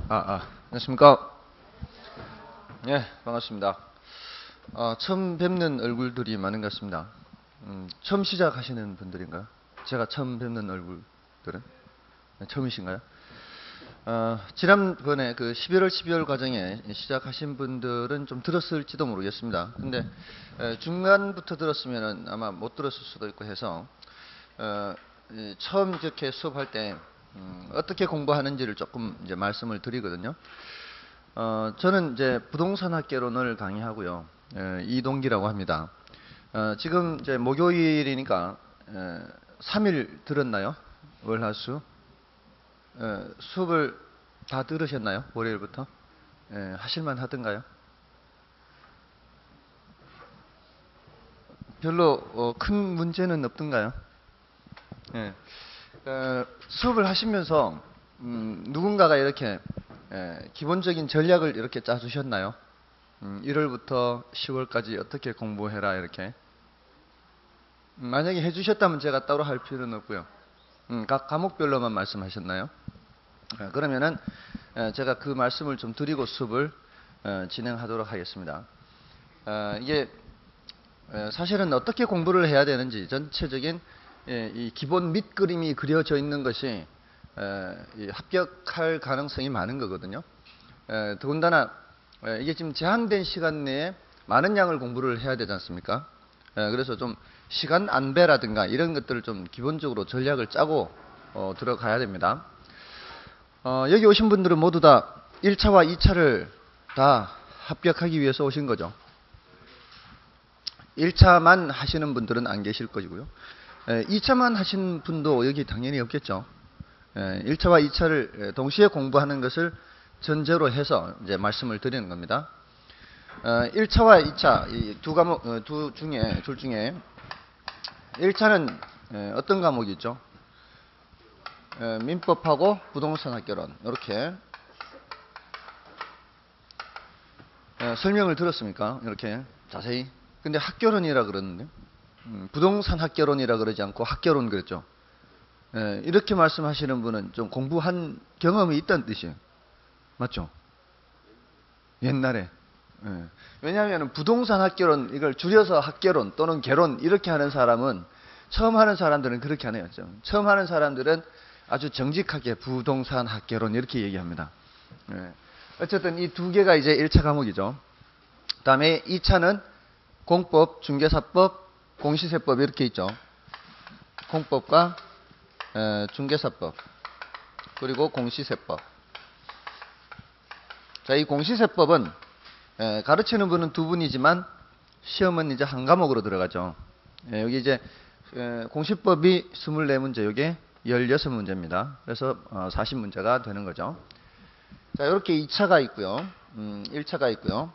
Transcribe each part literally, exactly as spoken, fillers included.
아, 아, 안녕하십니까? 예, 반갑습니다. 아, 처음 뵙는 얼굴들이 많은 것 같습니다. 음, 처음 시작하시는 분들인가요? 제가 처음 뵙는 얼굴들은? 네, 처음이신가요? 어, 지난번에 그 십일월, 십이월 과정에 시작하신 분들은 좀 들었을지도 모르겠습니다. 근데 에, 중간부터 들었으면 아마 못 들었을 수도 있고 해서 어, 이 처음 이렇게 수업할 때 음, 어떻게 공부하는지를 조금 이제 말씀을 드리거든요. 어, 저는 이제 부동산 학개론을 강의하고요. 에, 이동기라고 합니다. 어, 지금 이제 목요일이니까 에, 삼 일 들었나요? 월화수? 에, 수업을 다 들으셨나요? 월요일부터? 에, 하실만 하던가요? 별로 어, 큰 문제는 없던가요? 예. 어, 수업을 하시면서 음, 누군가가 이렇게 에, 기본적인 전략을 이렇게 짜주셨나요? 음, 일월부터 시월까지 어떻게 공부해라 이렇게. 음, 만약에 해주셨다면 제가 따로 할 필요는 없고요. 음, 각 과목별로만 말씀하셨나요? 어, 그러면은 어, 제가 그 말씀을 좀 드리고 수업을 어, 진행하도록 하겠습니다. 어, 이게 어, 사실은 어떻게 공부를 해야 되는지 전체적인 예, 이 기본 밑그림이 그려져 있는 것이 어, 이 합격할 가능성이 많은 거거든요. 에, 더군다나 에, 이게 지금 제한된 시간 내에 많은 양을 공부를 해야 되지 않습니까? 에, 그래서 좀 시간 안배라든가 이런 것들을 좀 기본적으로 전략을 짜고 어, 들어가야 됩니다. 어, 여기 오신 분들은 모두 다 일 차와 이 차를 다 합격하기 위해서 오신 거죠. 일 차만 하시는 분들은 안 계실 것이고요. 에, 이 차만 하신 분도 여기 당연히 없겠죠. 에, 일 차와 이 차를 동시에 공부하는 것을 전제로 해서 이제 말씀을 드리는 겁니다. 어, 일 차와 이 차 이 두 과목 어, 두 중에 둘 중에 일 차는 에, 어떤 과목이 있죠? 에, 민법하고 부동산 학개론 이렇게 에, 설명을 들었습니까? 이렇게 자세히. 근데 학개론이라 그러는데 음, 부동산 학개론이라 그러지 않고 학개론 그랬죠. 에, 이렇게 말씀하시는 분은 좀 공부한 경험이 있다는 뜻이에요. 맞죠? 옛날에. 예. 왜냐하면 부동산 학개론 이걸 줄여서 학개론 또는 개론 이렇게 하는 사람은 처음 하는 사람들은 그렇게 안 해요. 처음 하는 사람들은 아주 정직하게 부동산 학개론 이렇게 얘기합니다. 예. 어쨌든 이 두 개가 이제 일 차 과목이죠. 다음에 이 차는 공법, 중개사법, 공시세법 이렇게 있죠. 공법과 에, 중개사법 그리고 공시세법. 자, 이 공시세법은 에, 가르치는 분은 두 분이지만 시험은 이제 한 과목으로 들어가죠. 에, 여기 이제 에, 공시법이 이십사 문제, 이게 십육 문제입니다. 그래서 어, 사십 문제가 되는 거죠. 자, 이렇게 이 차가 있고요. 음, 일 차가 있고요.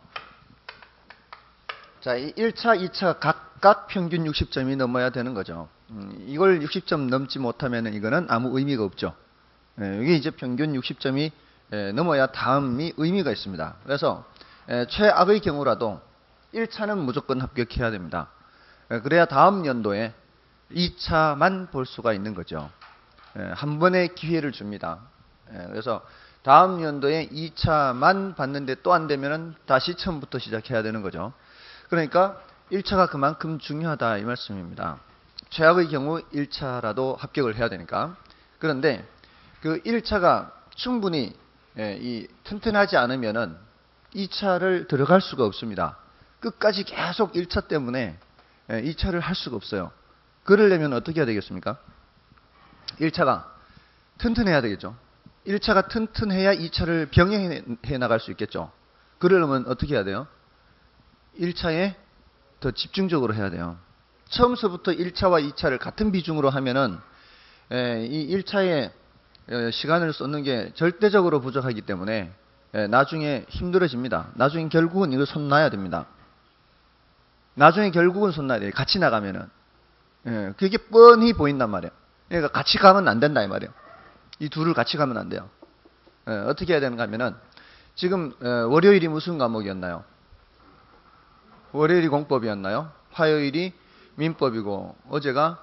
자, 이 일 차, 이 차 각각 평균 육십 점이 넘어야 되는 거죠. 음, 이걸 육십 점 넘지 못하면 이거는 아무 의미가 없죠. 에, 여기 이제 평균 육십 점이 에, 넘어야 다음이 의미가 있습니다. 그래서 에, 최악의 경우라도 일 차는 무조건 합격해야 됩니다. 에, 그래야 다음 연도에 이 차만 볼 수가 있는 거죠. 에, 한 번의 기회를 줍니다. 에, 그래서 다음 연도에 이 차만 봤는데 또 안 되면 다시 처음부터 시작해야 되는 거죠. 그러니까 일 차가 그만큼 중요하다 이 말씀입니다. 최악의 경우 일 차라도 합격을 해야 되니까. 그런데 그 일 차가 충분히 예, 이 튼튼하지 않으면은 이 차를 들어갈 수가 없습니다. 끝까지 계속 일 차 때문에 예, 이 차를 할 수가 없어요. 그러려면 어떻게 해야 되겠습니까? 일 차가 튼튼해야 되겠죠. 일 차가 튼튼해야 이 차를 병행해 나갈 수 있겠죠. 그러려면 어떻게 해야 돼요? 일 차에 더 집중적으로 해야 돼요. 처음서부터 일 차와 이 차를 같은 비중으로 하면은 예, 이 일 차에 시간을 쏟는 게 절대적으로 부족하기 때문에 나중에 힘들어집니다. 나중에 결국은 이거 손 놔야 됩니다. 나중에 결국은 손 놔야 돼요. 같이 나가면은. 예, 그게 뻔히 보인단 말이에요. 그러니까 같이 가면 안 된다 이 말이에요. 이 둘을 같이 가면 안 돼요. 예, 어떻게 해야 되는가 하면은 지금 월요일이 무슨 과목이었나요? 월요일이 공법이었나요? 화요일이 민법이고 어제가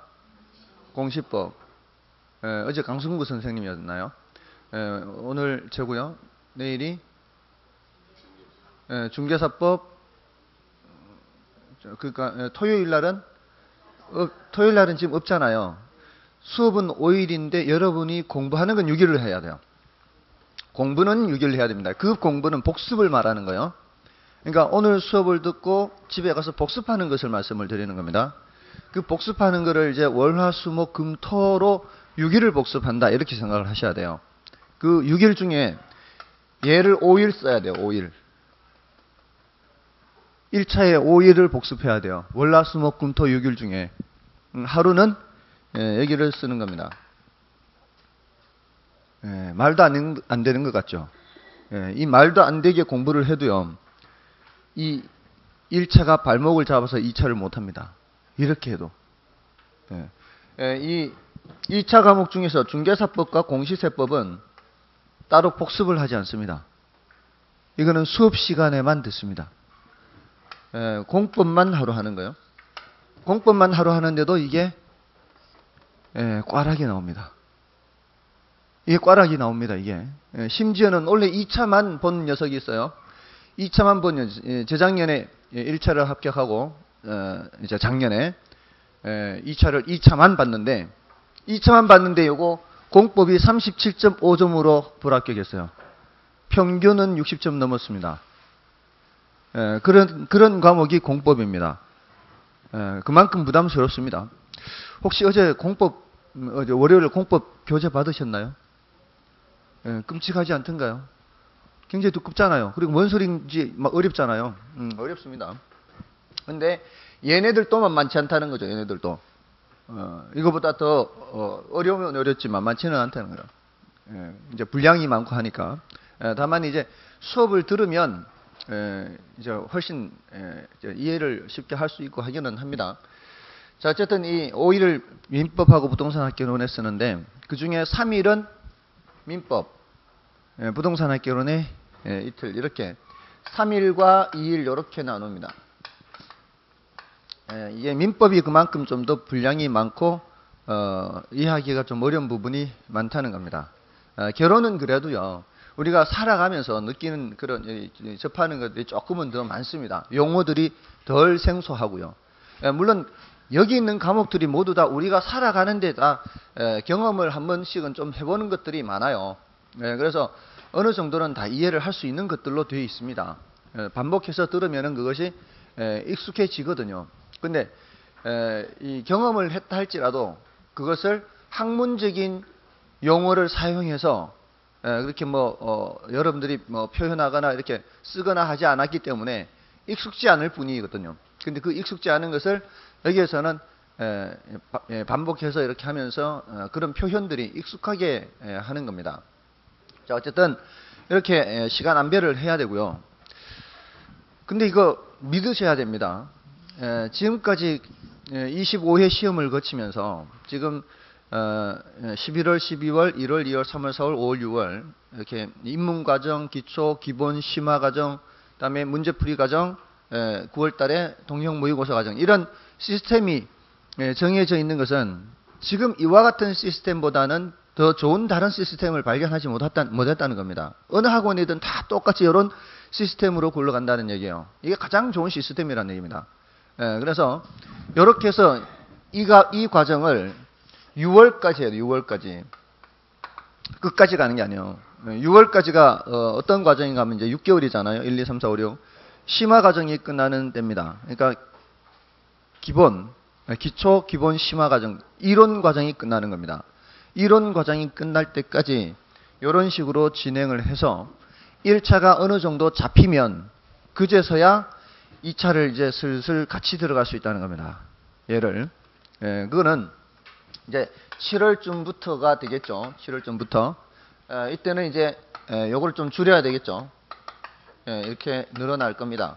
공시법. 에, 어제 강승구 선생님이었나요? 에, 오늘 저고요. 내일이 예, 중개사법. 그러니까 예, 토요일 날은 어, 토요일 날은 지금 없잖아요. 수업은 오 일인데 여러분이 공부하는 건 육 일을 해야 돼요. 공부는 육 일 해야 됩니다. 그 공부는 복습을 말하는 거예요. 그러니까 오늘 수업을 듣고 집에 가서 복습하는 것을 말씀을 드리는 겁니다. 그 복습하는 거를 이제 월화수목금토로 육 일을 복습한다 이렇게 생각을 하셔야 돼요. 그 육 일 중에 얘를 오 일 써야 돼요. 오 일. 일 차에 오 일을 복습해야 돼요. 월화수목금토 육 일 중에 하루는 예, 여기를 쓰는 겁니다. 예, 말도 안, 안 되는 것 같죠. 예, 이 말도 안 되게 공부를 해도요. 이 일 차가 발목을 잡아서 이 차를 못합니다. 이렇게 해도. 예, 예, 이 이 차 과목 중에서 중개사법과 공시세법은 따로 복습을 하지 않습니다. 이거는 수업 시간에만 듣습니다. 예, 공법만 하루 하는 거예요. 공법만 하루 하는데도 이게 예, 꽈락이 나옵니다. 이게 꽈락이 나옵니다. 이게 예, 심지어는 원래 이 차만 본 녀석이 있어요. 이 차만 본 녀석, 예, 재작년에 일 차를 합격하고 어, 이제 작년에 예, 이 차를 이 차만 봤는데 이 차만 봤는데 요거 공법이 삼십칠 점 오 점으로 불합격했어요. 평균은 육십 점 넘었습니다. 예, 그런 그런 과목이 공법입니다. 예, 그만큼 부담스럽습니다. 혹시 어제 공법 어제 월요일 공법 교재 받으셨나요? 예, 끔찍하지 않던가요? 굉장히 두껍잖아요. 그리고 뭔 소리인지 막 어렵잖아요. 음, 어렵습니다. 근데 얘네들도 만만치 않다는 거죠. 얘네들도 어, 이거보다 더 어, 어려우면 어렵지만 많지는 않다는 거예요. 예, 이제 분량이 많고 하니까. 예, 다만 이제 수업을 들으면 예, 이제 훨씬 예, 이제 이해를 쉽게 할 수 있고 하기는 합니다. 자, 어쨌든 이 오 일을 민법하고 부동산학개론에 쓰는데 그 중에 삼 일은 민법, 예, 부동산학개론의 예, 이틀 이렇게 삼 일과 이 일 이렇게 나눕니다. 예, 이게 민법이 그만큼 좀 더 분량이 많고 어, 이해하기가 좀 어려운 부분이 많다는 겁니다. 어, 결론은 그래도요. 우리가 살아가면서 느끼는 그런 접하는 것들이 조금은 더 많습니다. 용어들이 덜 생소하고요. 예, 물론 여기 있는 과목들이 모두 다 우리가 살아가는 데 다 경험을 한 번씩은 좀 해보는 것들이 많아요. 예, 그래서 어느 정도는 다 이해를 할 수 있는 것들로 되어 있습니다. 예, 반복해서 들으면 그것이 예, 익숙해지거든요. 근데 에, 이 경험을 했다 할지라도 그것을 학문적인 용어를 사용해서 에, 그렇게 뭐 어, 여러분들이 뭐 표현하거나 이렇게 쓰거나 하지 않았기 때문에 익숙지 않을 뿐이거든요. 근데 그 익숙지 않은 것을 여기에서는 에, 에, 반복해서 이렇게 하면서 어, 그런 표현들이 익숙하게 에, 하는 겁니다. 자, 어쨌든 이렇게 에, 시간 안배를 해야 되고요. 근데 이거 믿으셔야 됩니다. 에, 지금까지 이십오 회 시험을 거치면서 지금 어, 십일월, 십이월, 일월, 이월, 삼월, 사월, 오월, 유월 이렇게 입문과정, 기초, 기본, 심화과정, 그다음에 문제풀이 과정, 에, 구월 달에 동형 모의고사 과정 이런 시스템이 에, 정해져 있는 것은 지금 이와 같은 시스템보다는 더 좋은 다른 시스템을 발견하지 못했다, 못했다는 겁니다. 어느 학원이든 다 똑같이 이런 시스템으로 굴러간다는 얘기예요. 이게 가장 좋은 시스템이라는 얘기입니다. 예, 그래서 이렇게 해서 이가, 이 과정을 유월까지 해야 돼요. 유월까지. 끝까지 가는 게 아니에요. 유월까지가 어, 어떤 과정인가 하면 이제 육 개월이잖아요. 일, 이, 삼, 사, 오, 육. 심화 과정이 끝나는 때입니다. 그러니까 기본, 기초, 기본, 심화 과정, 이론 과정이 끝나는 겁니다. 이론 과정이 끝날 때까지 이런 식으로 진행을 해서 일 차가 어느 정도 잡히면 그제서야 이 차를 이제 슬슬 같이 들어갈 수 있다는 겁니다. 얘를. 예, 그거는 이제 칠월쯤부터가 되겠죠. 칠월쯤부터. 예, 이때는 이제 예, 요걸 좀 줄여야 되겠죠. 예, 이렇게 늘어날 겁니다.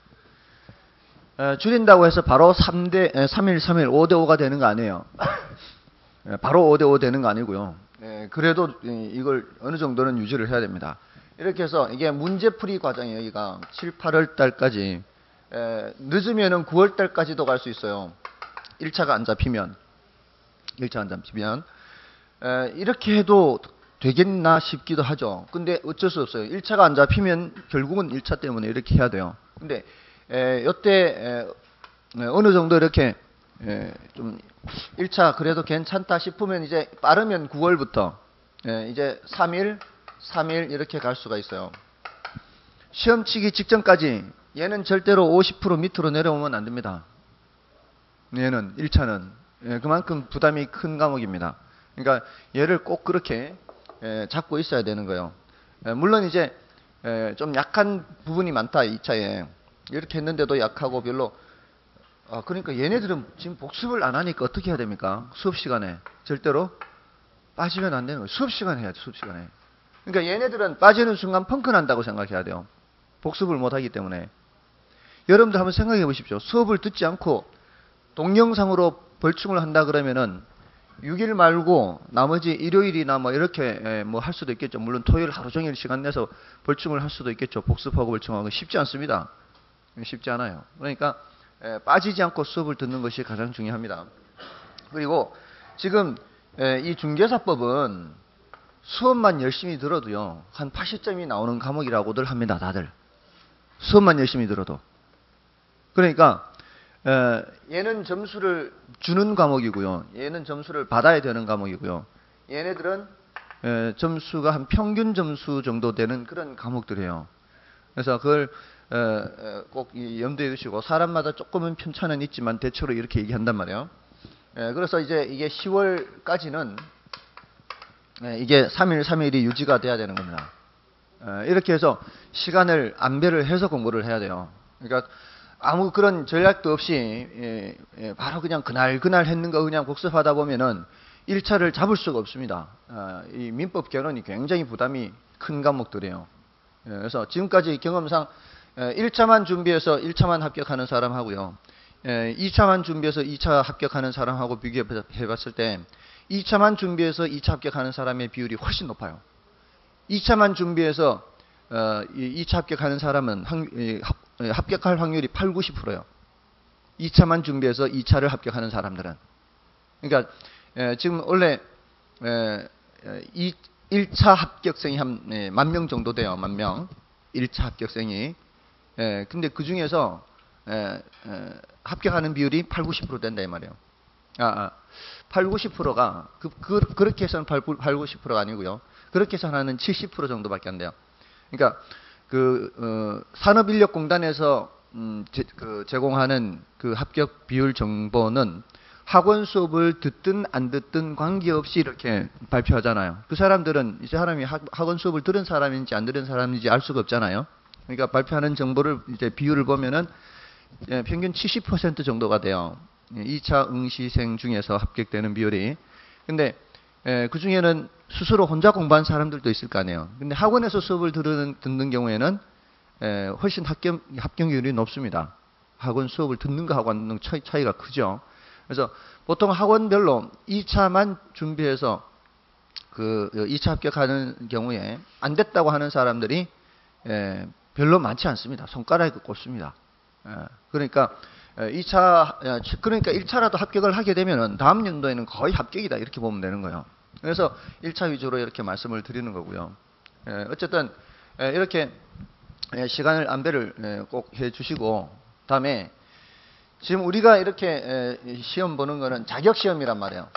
예, 줄인다고 해서 바로 삼 대, 예, 삼 일, 삼 일, 오 대 오가 되는 거 아니에요. 예, 바로 오 대 오 되는 거 아니고요. 예, 그래도 이걸 어느 정도는 유지를 해야 됩니다. 이렇게 해서 이게 문제풀이 과정이 여기가 칠, 팔월 달까지 에, 늦으면은 구월 달까지도 갈 수 있어요. 일 차가 안 잡히면. 일 차 안 잡히면. 에, 이렇게 해도 되겠나 싶기도 하죠. 근데 어쩔 수 없어요. 일 차가 안 잡히면 결국은 일 차 때문에 이렇게 해야 돼요. 근데 에, 이때 에, 어느 정도 이렇게 에, 좀 일 차 그래도 괜찮다 싶으면 이제 빠르면 구월부터 에, 이제 삼 일, 삼 일 이렇게 갈 수가 있어요. 시험 치기 직전까지 얘는 절대로 오십 퍼센트 밑으로 내려오면 안 됩니다. 얘는 일 차는 예, 그만큼 부담이 큰 과목입니다. 그러니까 얘를 꼭 그렇게 예, 잡고 있어야 되는 거예요. 예, 물론 이제 예, 좀 약한 부분이 많다 이 차에 이렇게 했는데도 약하고 별로 아, 그러니까 얘네들은 지금 복습을 안 하니까 어떻게 해야 됩니까? 수업 시간에 절대로 빠지면 안 되는 거예요. 수업 시간에 해야죠. 수업 시간에. 그러니까 얘네들은 빠지는 순간 펑크 난다고 생각해야 돼요. 복습을 못 하기 때문에. 여러분들 한번 생각해 보십시오. 수업을 듣지 않고 동영상으로 벌충을 한다 그러면은 육 일 말고 나머지 일요일이나 뭐 이렇게 뭐 할 수도 있겠죠. 물론 토요일 하루 종일 시간 내서 벌충을 할 수도 있겠죠. 복습하고 벌충하고 쉽지 않습니다. 쉽지 않아요. 그러니까 빠지지 않고 수업을 듣는 것이 가장 중요합니다. 그리고 지금 이 중개사법은 수업만 열심히 들어도요. 한 팔십 점이 나오는 과목이라고들 합니다. 다들. 수업만 열심히 들어도. 그러니까 얘는 점수를 주는 과목이고요. 얘는 점수를 받아야 되는 과목이고요. 얘네들은 점수가 한 평균 점수 정도 되는 그런 과목들이에요. 그래서 그걸 꼭 염두에 두시고 사람마다 조금은 편차는 있지만 대체로 이렇게 얘기한단 말이에요. 그래서 이제 이게 시월까지는 이게 삼 일, 삼 일이 유지가 돼야 되는 겁니다. 이렇게 해서 시간을 안배를 해서 공부를 해야 돼요. 그러니까 아무 그런 전략도 없이 바로 그냥 그날 그날 했는 거 그냥 복습하다 보면은 일 차를 잡을 수가 없습니다. 이 민법 개론이 굉장히 부담이 큰 과목들이에요. 그래서 지금까지 경험상 일 차만 준비해서 일 차만 합격하는 사람하고요. 이 차만 준비해서 이 차 합격하는 사람하고 비교해 봤을 때 이 차만 준비해서 이 차 합격하는 사람의 비율이 훨씬 높아요. 이 차만 준비해서 이 차 합격하는 사람은 합격할 확률이 팔, 구십 퍼센트예요. 이 차만 준비해서 이 차를 합격하는 사람들은. 그러니까 지금 원래 일 차 합격생이 한 만 명 정도 돼요. 만 명. 일 차 합격생이. 근데 그 중에서 합격하는 비율이 팔, 구십 퍼센트 된다 이 말이에요. 아, 아. 팔, 구십 퍼센트가 그, 그, 그렇게 해서는 팔, 구십 퍼센트가 아니고요. 그렇게 해서 하나는 칠십 퍼센트 정도밖에 안 돼요. 그러니까 그 어, 산업인력공단에서 음, 제, 그 제공하는 그 합격 비율 정보는 학원 수업을 듣든 안 듣든 관계없이 이렇게 발표하잖아요. 그 사람들은 이 사람이 학, 학원 수업을 들은 사람인지 안 들은 사람인지 알 수가 없잖아요. 그러니까 발표하는 정보를 이제 비율을 보면은 예, 평균 칠십 퍼센트 정도가 돼요. 이 차 응시생 중에서 합격되는 비율이. 근데 예, 그 중에는 스스로 혼자 공부한 사람들도 있을 거 아니에요. 근데 학원에서 수업을 들은, 듣는 경우에는 예, 훨씬 합격, 합격률이 높습니다. 학원 수업을 듣는 거하고 안 듣는 차이, 차이가 크죠. 그래서 보통 학원별로 이 차만 준비해서 그 이 차 합격하는 경우에 안 됐다고 하는 사람들이 예, 별로 많지 않습니다. 손가락에 꼽습니다. 예, 그러니까 이 차, 그러니까 일 차라도 합격을 하게 되면은 다음 연도에는 거의 합격이다. 이렇게 보면 되는 거예요. 그래서 일 차 위주로 이렇게 말씀을 드리는 거고요. 어쨌든, 이렇게 시간을 안배를 꼭 해 주시고, 다음에 지금 우리가 이렇게 시험 보는 거는 자격시험이란 말이에요.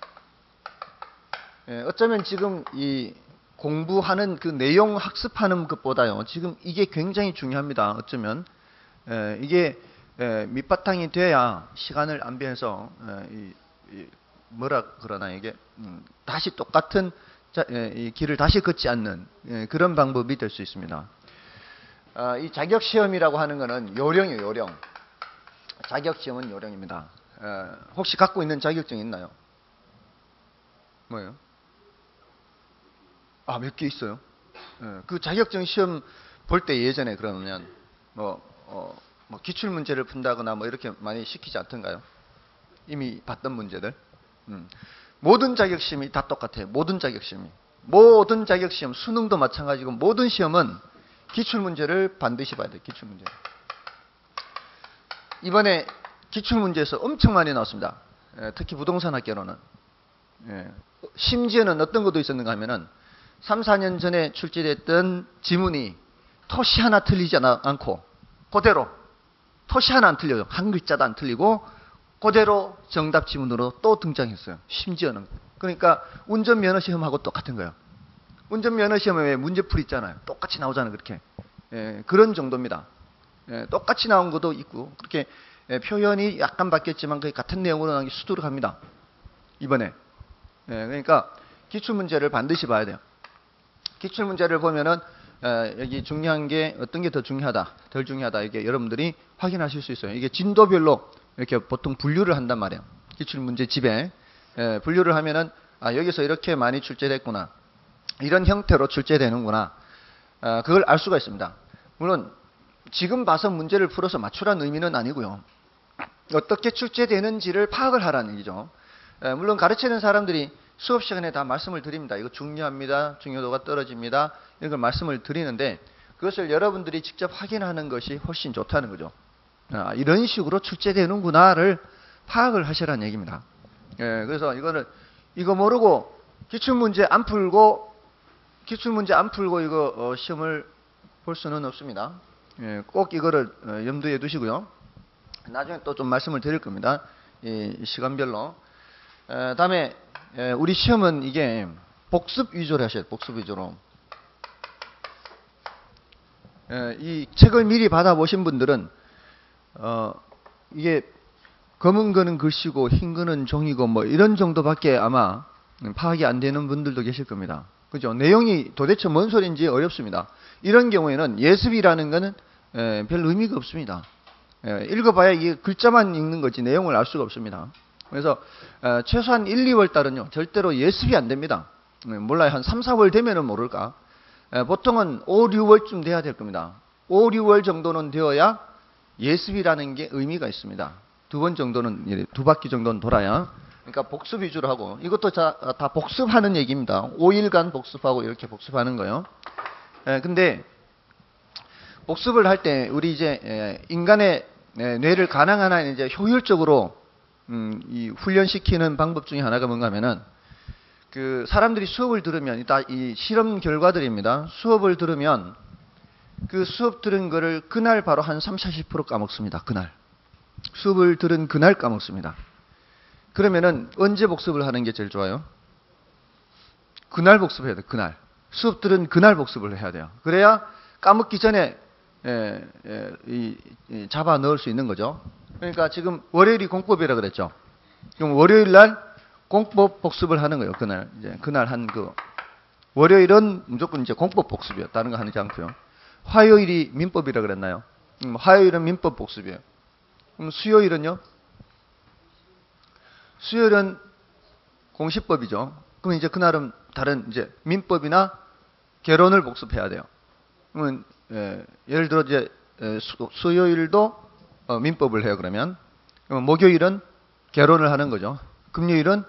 어쩌면 지금 이 공부하는 그 내용 학습하는 것보다요. 지금 이게 굉장히 중요합니다. 어쩌면. 이게 예, 밑바탕이 돼야 시간을 안배해서 예, 이, 이, 뭐라 그러나 이게 음, 다시 똑같은 자, 예, 이 길을 다시 걷지 않는 예, 그런 방법이 될 수 있습니다. 아, 이 자격시험이라고 하는 것은 요령이에요. 요령. 자격시험은 요령입니다. 예, 혹시 갖고 있는 자격증 있나요? 뭐예요? 아, 몇 개 있어요? 예, 그 자격증 시험 볼 때 예전에 그러면 뭐 어, 뭐 기출 문제를 푼다거나 뭐 이렇게 많이 시키지 않던가요? 이미 봤던 문제들. 음. 모든 자격시험이 다 똑같아요. 모든 자격시험이. 모든 자격시험, 수능도 마찬가지고 모든 시험은 기출 문제를 반드시 봐야 돼요. 기출 문제. 이번에 기출 문제에서 엄청 많이 나왔습니다. 예, 특히 부동산 학개론은. 예. 심지어는 어떤 것도 있었는가 하면은 삼, 사 년 전에 출제됐던 지문이 토시 하나 틀리지 않고 그대로 토시 하나 안 틀려요. 한 글자도 안 틀리고 그대로 정답 지문으로 또 등장했어요. 심지어는. 그러니까 운전면허 시험하고 똑같은 거예요. 운전면허 시험에 왜 문제풀이 있잖아요. 똑같이 나오잖아요. 그렇게. 예, 그런 정도입니다. 예, 똑같이 나온 것도 있고 그렇게 예, 표현이 약간 바뀌었지만 거의 같은 내용으로 나온 게 수두룩합니다. 이번에. 예, 그러니까 기출문제를 반드시 봐야 돼요. 기출문제를 보면은 에, 여기 중요한 게 어떤 게 더 중요하다, 덜 중요하다 이게 여러분들이 확인하실 수 있어요. 이게 진도별로 이렇게 보통 분류를 한단 말이에요. 기출문제 집에 에, 분류를 하면은 아, 여기서 이렇게 많이 출제됐구나, 이런 형태로 출제되는구나, 아, 그걸 알 수가 있습니다. 물론 지금 봐서 문제를 풀어서 맞추라는 의미는 아니고요. 어떻게 출제되는지를 파악을 하라는 얘기죠. 에, 물론 가르치는 사람들이 수업 시간에 다 말씀을 드립니다. 이거 중요합니다. 중요도가 떨어집니다. 이런 걸 말씀을 드리는데 그것을 여러분들이 직접 확인하는 것이 훨씬 좋다는 거죠. 아, 이런 식으로 출제되는구나를 파악을 하시라는 얘기입니다. 예, 그래서 이거는 이거 모르고 기출문제 안 풀고 기출문제 안 풀고 이거 어, 시험을 볼 수는 없습니다. 예, 꼭 이거를 어, 염두에 두시고요. 나중에 또 좀 말씀을 드릴 겁니다. 이 시간별로. 에, 다음에 에, 우리 시험은 이게 복습 위주로 하셔야 돼요. 복습 위주로. 에, 이 책을 미리 받아보신 분들은 어, 이게 검은 거는 글씨고 흰 거는 종이고 뭐 이런 정도밖에 아마 파악이 안 되는 분들도 계실 겁니다. 그죠? 내용이 도대체 뭔 소리인지 어렵습니다. 이런 경우에는 예습이라는 거는 에, 별 의미가 없습니다. 에, 읽어봐야 이게 글자만 읽는 거지 내용을 알 수가 없습니다. 그래서 에, 최소한 일, 이월 달은요 절대로 예습이 안 됩니다. 에, 몰라요. 한 삼, 사월 되면은 모를까. 에, 보통은 오, 유월쯤 돼야 될 겁니다. 오, 유월 정도는 되어야 예습이라는 게 의미가 있습니다. 두 번 정도는, 두 바퀴 정도는 돌아야. 그러니까 복습 위주로 하고, 이것도 자, 다 복습하는 얘기입니다. 오 일간 복습하고 이렇게 복습하는 거요. 에, 근데 복습을 할 때 우리 이제 에, 인간의 에, 뇌를 가능한 한 이제 효율적으로 음, 이 훈련시키는 방법 중에 하나가 뭔가 하면은 그 사람들이 수업을 들으면 이따 이 실험 결과들입니다. 수업을 들으면 그 수업 들은 거를 그날 바로 한 삼, 사십 퍼센트 까먹습니다. 그날. 수업을 들은 그날 까먹습니다. 그러면은 언제 복습을 하는 게 제일 좋아요? 그날 복습해야 돼요. 그날. 수업 들은 그날 복습을 해야 돼요. 그래야 까먹기 전에 예, 예, 이, 이 잡아 넣을 수 있는 거죠. 그러니까 지금 월요일이 공법이라 그랬죠. 그럼 월요일 날 공법 복습을 하는 거예요. 그날 이제 그날 한 그 월요일은 무조건 이제 공법 복습이에요. 다른 거 하지 않고요. 화요일이 민법이라 그랬나요? 음, 화요일은 민법 복습이에요. 그럼 수요일은요? 수요일은 공시법이죠. 그럼 이제 그날은 다른 이제 민법이나 개론을 복습해야 돼요. 그러면 예, 예를 들어 이제 수, 수요일도 어, 민법을 해요. 그러면 그러면 목요일은 개론을 하는 거죠. 금요일은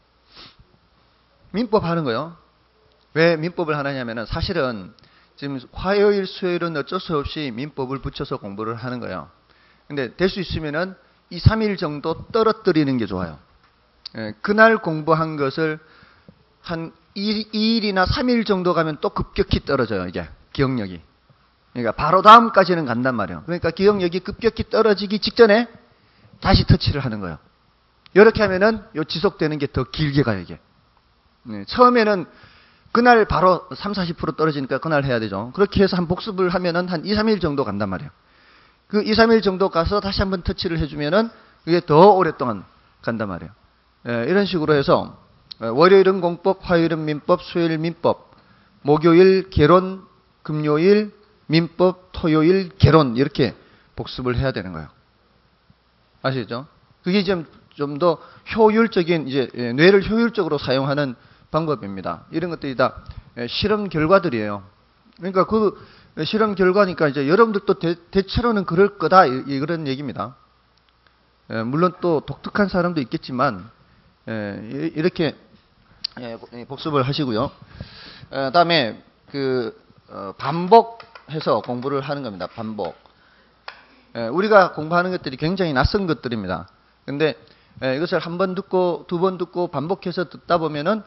민법 하는 거예요. 왜 민법을 하느냐면은 사실은 지금 화요일, 수요일은 어쩔 수 없이 민법을 붙여서 공부를 하는 거예요. 근데 될 수 있으면은 이, 삼 일 정도 떨어뜨리는 게 좋아요. 예, 그날 공부한 것을 한 이 일이나 삼 일 정도 가면 또 급격히 떨어져요. 이게 기억력이. 그러니까 바로 다음까지는 간단 말이에요. 그러니까 기억력이 급격히 떨어지기 직전에 다시 터치를 하는 거예요. 이렇게 하면은 요 지속되는 게 더 길게 가요, 이게. 네, 처음에는 그날 바로 삼, 사십 퍼센트 떨어지니까 그날 해야 되죠. 그렇게 해서 한 복습을 하면은 한 이, 삼 일 정도 간단 말이에요. 그 이, 삼 일 정도 가서 다시 한번 터치를 해주면은 그게 더 오랫동안 간단 말이에요. 예, 이런 식으로 해서 월요일은 공법, 화요일은 민법, 수요일 민법, 목요일 개론, 금요일 민법, 토요일 개론 이렇게 복습을 해야 되는 거예요. 아시죠? 그게 좀 좀 더 효율적인 이제 뇌를 효율적으로 사용하는 방법입니다. 이런 것들이 다 실험 결과들이에요. 그러니까 그 실험 결과니까 이제 여러분들도 대, 대체로는 그럴 거다 이, 그런 얘기입니다. 예, 물론 또 독특한 사람도 있겠지만 예, 이렇게 예, 복습을 하시고요. 예, 다음에 그 어, 반복해서 공부를 하는 겁니다. 반복. 예, 우리가 공부하는 것들이 굉장히 낯선 것들입니다. 근데 예, 이것을 한 번 듣고 두 번 듣고 반복해서 듣다 보면은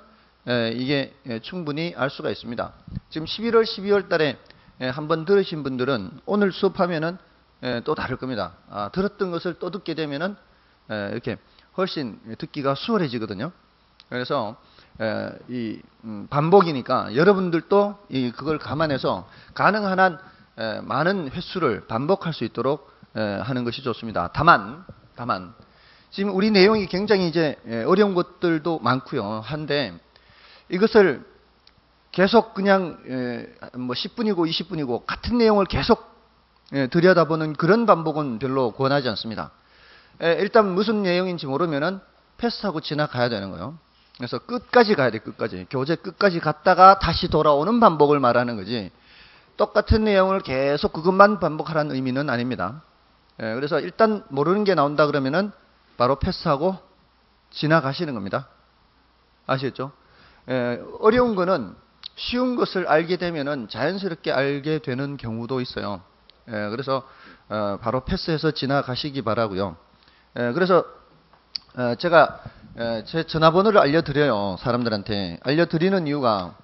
에, 이게 에, 충분히 알 수가 있습니다. 지금 십일월, 십이월 달에 한번 들으신 분들은 오늘 수업하면은 에, 또 다를 겁니다. 아, 들었던 것을 또 듣게 되면은 에, 이렇게 훨씬 듣기가 수월해지거든요. 그래서 에, 이 음, 반복이니까 여러분들도 이 그걸 감안해서 가능한 한 에, 많은 횟수를 반복할 수 있도록 에, 하는 것이 좋습니다. 다만, 다만 지금 우리 내용이 굉장히 이제 에, 어려운 것들도 많고요. 한데 이것을 계속 그냥 에, 뭐 십 분이고 이십 분이고 같은 내용을 계속 에, 들여다보는 그런 반복은 별로 권하지 않습니다. 에, 일단 무슨 내용인지 모르면은 패스하고 지나가야 되는 거예요. 그래서 끝까지 가야 돼, 끝까지. 교재 끝까지 갔다가 다시 돌아오는 반복을 말하는 거지. 똑같은 내용을 계속 그것만 반복하라는 의미는 아닙니다. 예, 그래서 일단 모르는 게 나온다 그러면은 바로 패스하고 지나가시는 겁니다. 아시겠죠? 예, 어려운 거는 쉬운 것을 알게 되면은 자연스럽게 알게 되는 경우도 있어요. 예, 그래서 어, 바로 패스해서 지나가시기 바라고요. 예, 그래서 어, 제가 에, 제 전화번호를 알려드려요. 사람들한테. 알려드리는 이유가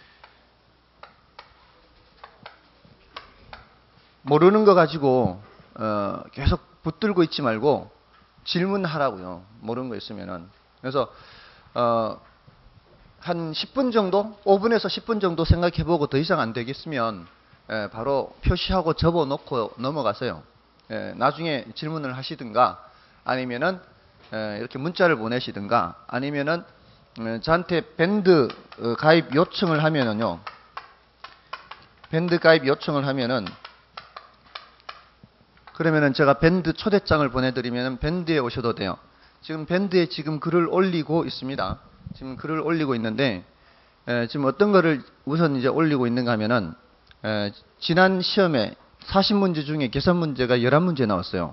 모르는 거 가지고 어, 계속 붙들고 있지 말고 질문하라고요. 모르는 거 있으면은. 그래서 어, 한 십 분 정도, 오 분에서 십 분 정도 생각해보고 더 이상 안 되겠으면 에, 바로 표시하고 접어놓고 넘어가세요. 에, 나중에 질문을 하시든가 아니면은 이렇게 문자를 보내시든가 아니면은 저한테 밴드 가입 요청을 하면은요. 밴드 가입 요청을 하면은 그러면은 제가 밴드 초대장을 보내드리면은 밴드에 오셔도 돼요. 지금 밴드에 지금 글을 올리고 있습니다. 지금 글을 올리고 있는데 지금 어떤 거를 우선 이제 올리고 있는가 하면은 지난 시험에 사십 문제 중에 계산 문제가 열한 문제 나왔어요.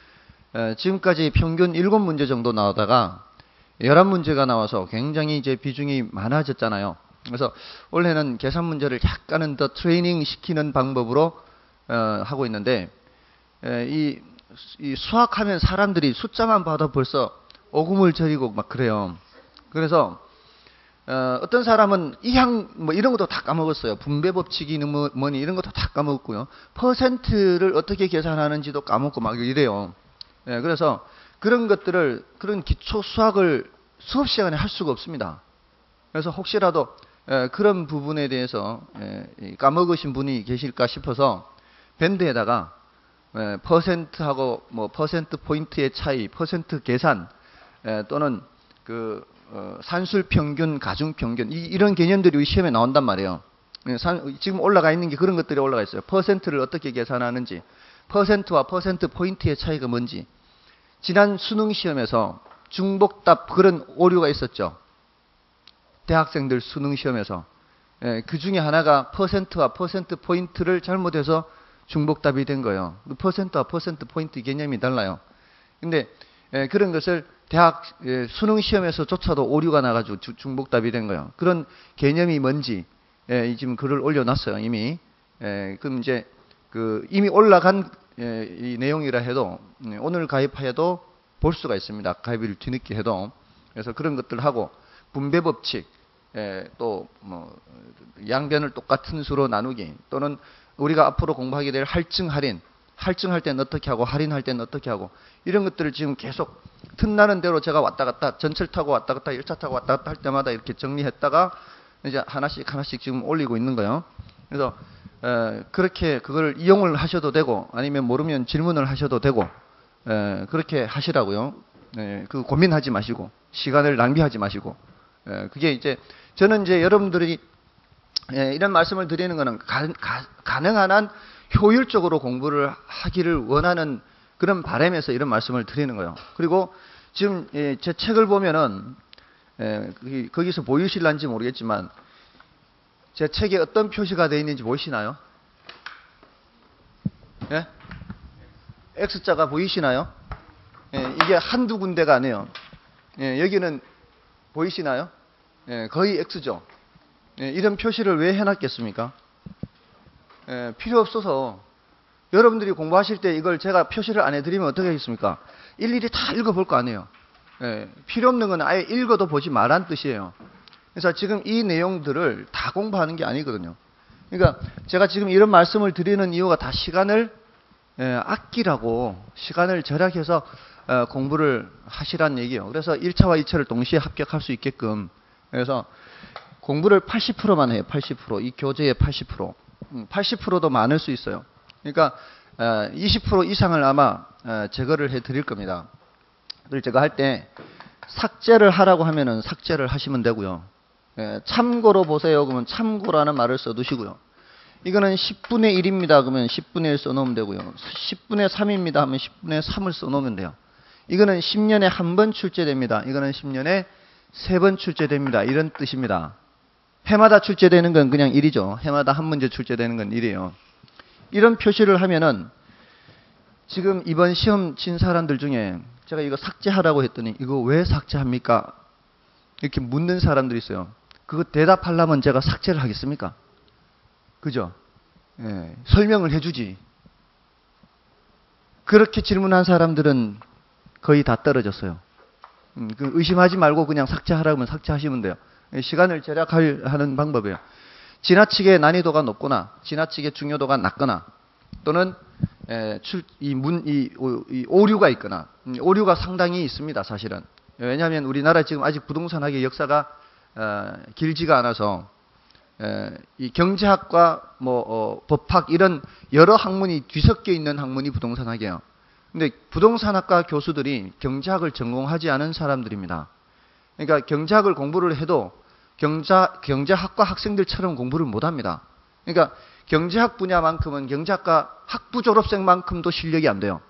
지금까지 평균 일곱 문제 정도 나오다가 열한 문제가 나와서 굉장히 이제 비중이 많아졌잖아요. 그래서 원래는 계산 문제를 약간은 더 트레이닝 시키는 방법으로 어, 하고 있는데 에, 이, 이 수학하면 사람들이 숫자만 봐도 벌써 오금을 저리고 막 그래요. 그래서 어, 어떤 사람은 이항 뭐 이런 것도 다 까먹었어요. 분배 법칙이 뭐, 뭐니 이런 것도 다 까먹었고요. 퍼센트를 어떻게 계산하는지도 까먹고 막 이래요. 예, 그래서 그런 것들을, 그런 기초 수학을 수업 시간에 할 수가 없습니다. 그래서 혹시라도 예, 그런 부분에 대해서 예, 까먹으신 분이 계실까 싶어서 밴드에다가 예, 퍼센트하고 뭐 퍼센트 포인트의 차이, 퍼센트 계산 예, 또는 그 어, 산술 평균, 가중 평균 이, 이런 개념들이 우리 시험에 나온단 말이에요. 예, 산, 지금 올라가 있는 게 그런 것들이 올라가 있어요. 퍼센트를 어떻게 계산하는지, 퍼센트와 퍼센트 포인트의 차이가 뭔지. 지난 수능 시험에서 중복답 그런 오류가 있었죠. 대학생들 수능 시험에서. 예, 그 중에 하나가 퍼센트와 퍼센트 포인트를 잘못해서 중복답이 된 거예요. 그 퍼센트와 퍼센트 포인트 개념이 달라요. 근데 예, 그런 것을 대학 예, 수능 시험에서조차도 오류가 나가지고 주, 중복답이 된 거예요. 그런 개념이 뭔지 예, 지금 글을 올려놨어요. 이미. 예, 그럼 이제 그 이미 올라간 예, 이 내용이라 해도 예, 오늘 가입해도 볼 수가 있습니다. 가입을 뒤늦게 해도. 그래서 그런 것들 하고 분배 법칙, 예, 또 뭐 양변을 똑같은 수로 나누기, 또는 우리가 앞으로 공부하게 될 할증 할인, 할증할 때는 어떻게 하고 할인할 때는 어떻게 하고 이런 것들을 지금 계속 틈나는 대로 제가 왔다 갔다 전철 타고 왔다 갔다 열차 타고 왔다 갔다 할 때마다 이렇게 정리했다가 이제 하나씩 하나씩 지금 올리고 있는 거예요. 그래서 에, 그렇게 그걸 이용을 하셔도 되고 아니면 모르면 질문을 하셔도 되고 에, 그렇게 하시라고요. 에, 그 고민하지 마시고 시간을 낭비하지 마시고 에, 그게 이제 저는 이제 여러분들이 에, 이런 말씀을 드리는 거는 가, 가, 가능한 한 효율적으로 공부를 하기를 원하는 그런 바람에서 이런 말씀을 드리는 거예요. 그리고 지금 에, 제 책을 보면은 에, 거기, 거기서 보이실란지 모르겠지만 제 책에 어떤 표시가 되어 있는지 보이시나요? 예? X자가 보이시나요? 예, 이게 한두 군데가 아니에요. 예, 여기는 보이시나요? 예, 거의 X죠. 예, 이런 표시를 왜 해놨겠습니까? 예, 필요 없어서 여러분들이 공부하실 때 이걸 제가 표시를 안 해드리면 어떻게 하겠습니까? 일일이 다 읽어볼 거 아니에요. 예, 필요 없는 건 아예 읽어도 보지 말란 뜻이에요. 그래서 지금 이 내용들을 다 공부하는 게 아니거든요. 그러니까 제가 지금 이런 말씀을 드리는 이유가 다 시간을 예, 아끼라고, 시간을 절약해서 어, 공부를 하시라는 얘기예요. 그래서 일 차와 이 차를 동시에 합격할 수 있게끔. 그래서 공부를 팔십 퍼센트만 해요. 팔십 퍼센트. 이 교재의 팔십 퍼센트. 음, 팔십 퍼센트도 많을 수 있어요. 그러니까 어, 이십 퍼센트 이상을 아마 어, 제거를 해 드릴 겁니다. 그걸 제가 할 때 삭제를 하라고 하면은 삭제를 하시면 되고요. 예, 참고로 보세요. 그러면 참고라는 말을 써두시고요. 이거는 십분의 일입니다. 그러면 십분의 일 써놓으면 되고요. 십분의 삼입니다. 하면 십분의 삼을 써놓으면 돼요. 이거는 십 년에 한 번 출제됩니다. 이거는 십 년에 세 번 출제됩니다. 이런 뜻입니다. 해마다 출제되는 건 그냥 일이죠. 해마다 한 문제 출제되는 건 일이에요. 이런 표시를 하면은 지금 이번 시험 친 사람들 중에 제가 이거 삭제하라고 했더니 이거 왜 삭제합니까? 이렇게 묻는 사람들이 있어요. 그거 대답하려면 제가 삭제를 하겠습니까? 그죠? 예, 설명을 해주지. 그렇게 질문한 사람들은 거의 다 떨어졌어요. 음, 그 의심하지 말고 그냥 삭제하라면 삭제하시면 돼요. 시간을 절약하는 방법이에요. 지나치게 난이도가 높거나 지나치게 중요도가 낮거나 또는 에, 출, 이 문, 이, 오, 이 오류가 있거나 음, 오류가 상당히 있습니다. 사실은. 왜냐하면 우리나라 지금 아직 부동산학의 역사가 어, 길지가 않아서 에, 이 경제학과 뭐 어, 법학 이런 여러 학문이 뒤섞여 있는 학문이 부동산학이에요. 근데 부동산학과 교수들이 경제학을 전공하지 않은 사람들입니다. 그러니까 경제학을 공부를 해도 경자, 경제학과 학생들처럼 공부를 못합니다. 그러니까 경제학 분야만큼은 경제학과 학부 졸업생만큼도 실력이 안 돼요.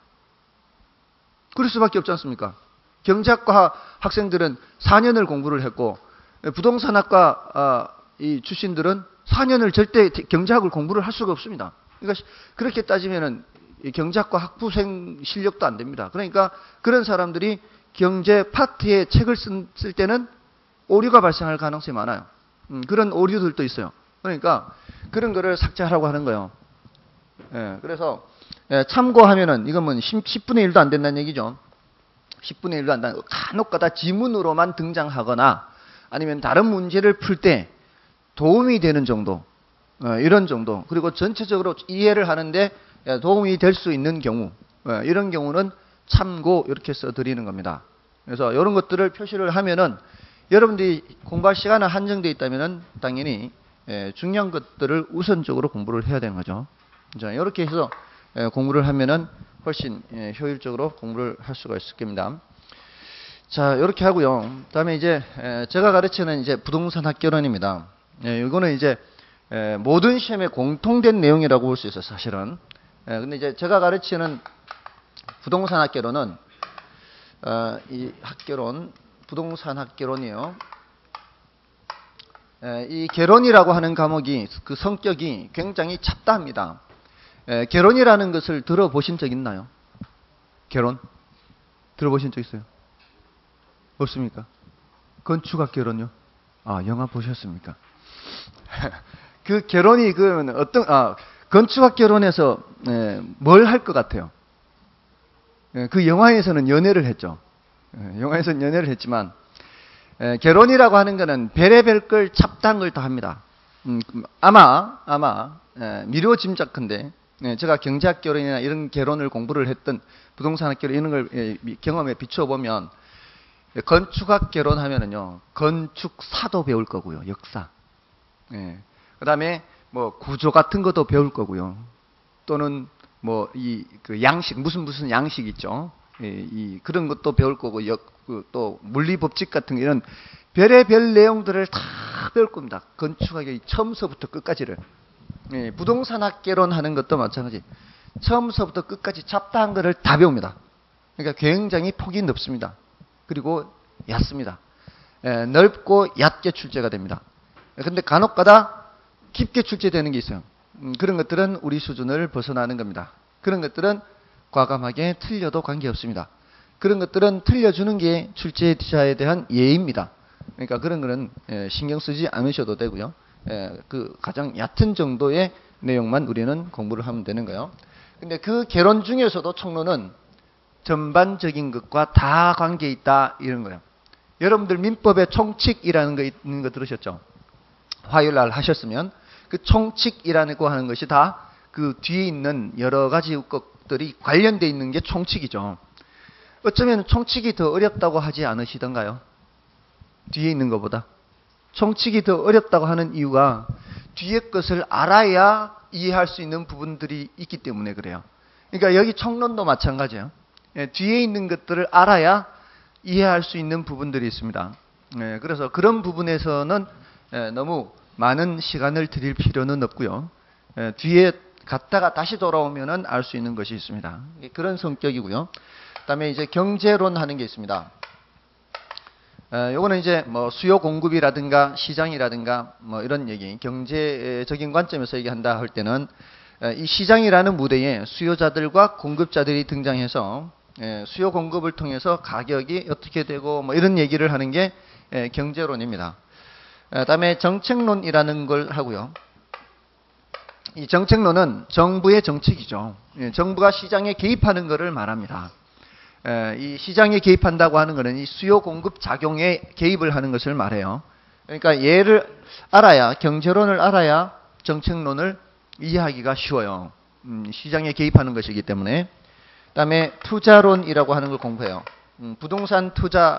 그럴 수밖에 없지 않습니까? 경제학과 학생들은 사 년을 공부를 했고 부동산학과 어, 이 출신들은 사 년을 절대 경제학을 공부를 할 수가 없습니다. 그러니까 그렇게 따지면은 경제학과 학부생 실력도 안 됩니다. 그러니까 그런 사람들이 경제 파트에 책을 쓸 때는 오류가 발생할 가능성이 많아요. 음, 그런 오류들도 있어요. 그러니까 그런 거를 삭제하라고 하는 거예요. 예, 그래서 예, 참고하면은 이건 뭐 십분의 일도 안 된다는 얘기죠. 십분의 일도 안 된다. 간혹가다 지문으로만 등장하거나 아니면 다른 문제를 풀 때 도움이 되는 정도, 어, 이런 정도. 그리고 전체적으로 이해를 하는데 도움이 될 수 있는 경우, 어, 이런 경우는 참고 이렇게 써드리는 겁니다. 그래서 이런 것들을 표시를 하면은 여러분들이 공부할 시간은 한정되어 있다면은 당연히 예, 중요한 것들을 우선적으로 공부를 해야 되는 거죠. 자, 이렇게 해서 예, 공부를 하면은 훨씬 예, 효율적으로 공부를 할 수가 있을 겁니다. 자, 이렇게 하고요. 다음에 이제 예, 제가 가르치는 이제 부동산 학개론입니다. 예, 이거는 이제 예, 모든 시험에 공통된 내용이라고 볼 수 있어요, 사실은. 예, 근데 이제 제가 가르치는 부동산 학개론은 어, 이 학개론, 부동산 학개론이요. 예, 이 개론이라고 하는 과목이 그 성격이 굉장히 잡다합니다. 예, 개론이라는 것을 들어보신 적 있나요? 개론? 들어보신 적 있어요? 없습니까? 건축학 개론요? 아, 영화 보셨습니까? 그 개론이 그 어떤 아 건축학 개론에서 예, 뭘 할 것 같아요? 예, 그 영화에서는 연애를 했죠. 예, 영화에서는 연애를 했지만 예, 개론이라고 하는 것은 별의별 걸 잡다한 걸 다 합니다. 음, 아마 아마 예, 미뤄 짐작컨대 예, 제가 경제학 개론이나 이런 개론을 공부를 했던 부동산학 개론 이런 걸 예, 경험에 비추어 보면 예, 건축학 개론 하면은요 건축사도 배울 거고요 역사. 예, 그다음에 뭐 구조 같은 것도 배울 거고요. 또는 뭐 이 그 양식 무슨 무슨 양식 있죠. 예, 이 그런 것도 배울 거고 역, 그 또 물리 법칙 같은 이런 별의별 내용들을 다 배울 겁니다. 건축학의 처음서부터 끝까지를. 예, 부동산학 개론하는 것도 마찬가지. 처음서부터 끝까지 잡다한 것을 다 배웁니다. 그러니까 굉장히 폭이 넓습니다. 그리고 얕습니다. 예, 넓고 얕게 출제가 됩니다. 근데 간혹가다 깊게 출제되는 게 있어요. 음, 그런 것들은 우리 수준을 벗어나는 겁니다. 그런 것들은 과감하게 틀려도 관계없습니다. 그런 것들은 틀려주는 게 출제자에 대한 예의입니다. 그러니까 그런 거는 예, 신경 쓰지 않으셔도 되고요. 예, 그 가장 얕은 정도의 내용만 우리는 공부를 하면 되는 거예요. 근데 그 개론 중에서도 총론은 전반적인 것과 다 관계 있다 이런 거예요. 여러분들 민법에 총칙이라는 거 있는 거 들으셨죠? 화요일 날 하셨으면 그 총칙이라고 하는 것이 다 그 뒤에 있는 여러 가지 것들이 관련되어 있는 게 총칙이죠. 어쩌면 총칙이 더 어렵다고 하지 않으시던가요? 뒤에 있는 것보다. 총칙이 더 어렵다고 하는 이유가 뒤에 것을 알아야 이해할 수 있는 부분들이 있기 때문에 그래요. 그러니까 여기 총론도 마찬가지예요. 예, 뒤에 있는 것들을 알아야 이해할 수 있는 부분들이 있습니다. 예, 그래서 그런 부분에서는 예, 너무 많은 시간을 들일 필요는 없고요. 예, 뒤에 갔다가 다시 돌아오면은 알 수 있는 것이 있습니다. 그런 성격이고요. 그다음에 이제 경제론 하는 게 있습니다. 에, 요거는 이제 뭐 수요 공급이라든가 시장이라든가 뭐 이런 얘기, 경제적인 관점에서 얘기한다 할 때는 에, 이 시장이라는 무대에 수요자들과 공급자들이 등장해서 에, 수요 공급을 통해서 가격이 어떻게 되고 뭐 이런 얘기를 하는 게 에, 경제론입니다. 에, 그다음에 정책론이라는 걸 하고요. 이 정책론은 정부의 정책이죠. 예, 정부가 시장에 개입하는 것을 말합니다. 에, 이 시장에 개입한다고 하는 것은 이 수요 공급 작용에 개입을 하는 것을 말해요. 그러니까 얘를 알아야, 경제론을 알아야 정책론을 이해하기가 쉬워요. 음, 시장에 개입하는 것이기 때문에. 그다음에 투자론이라고 하는 걸 공부해요. 음, 부동산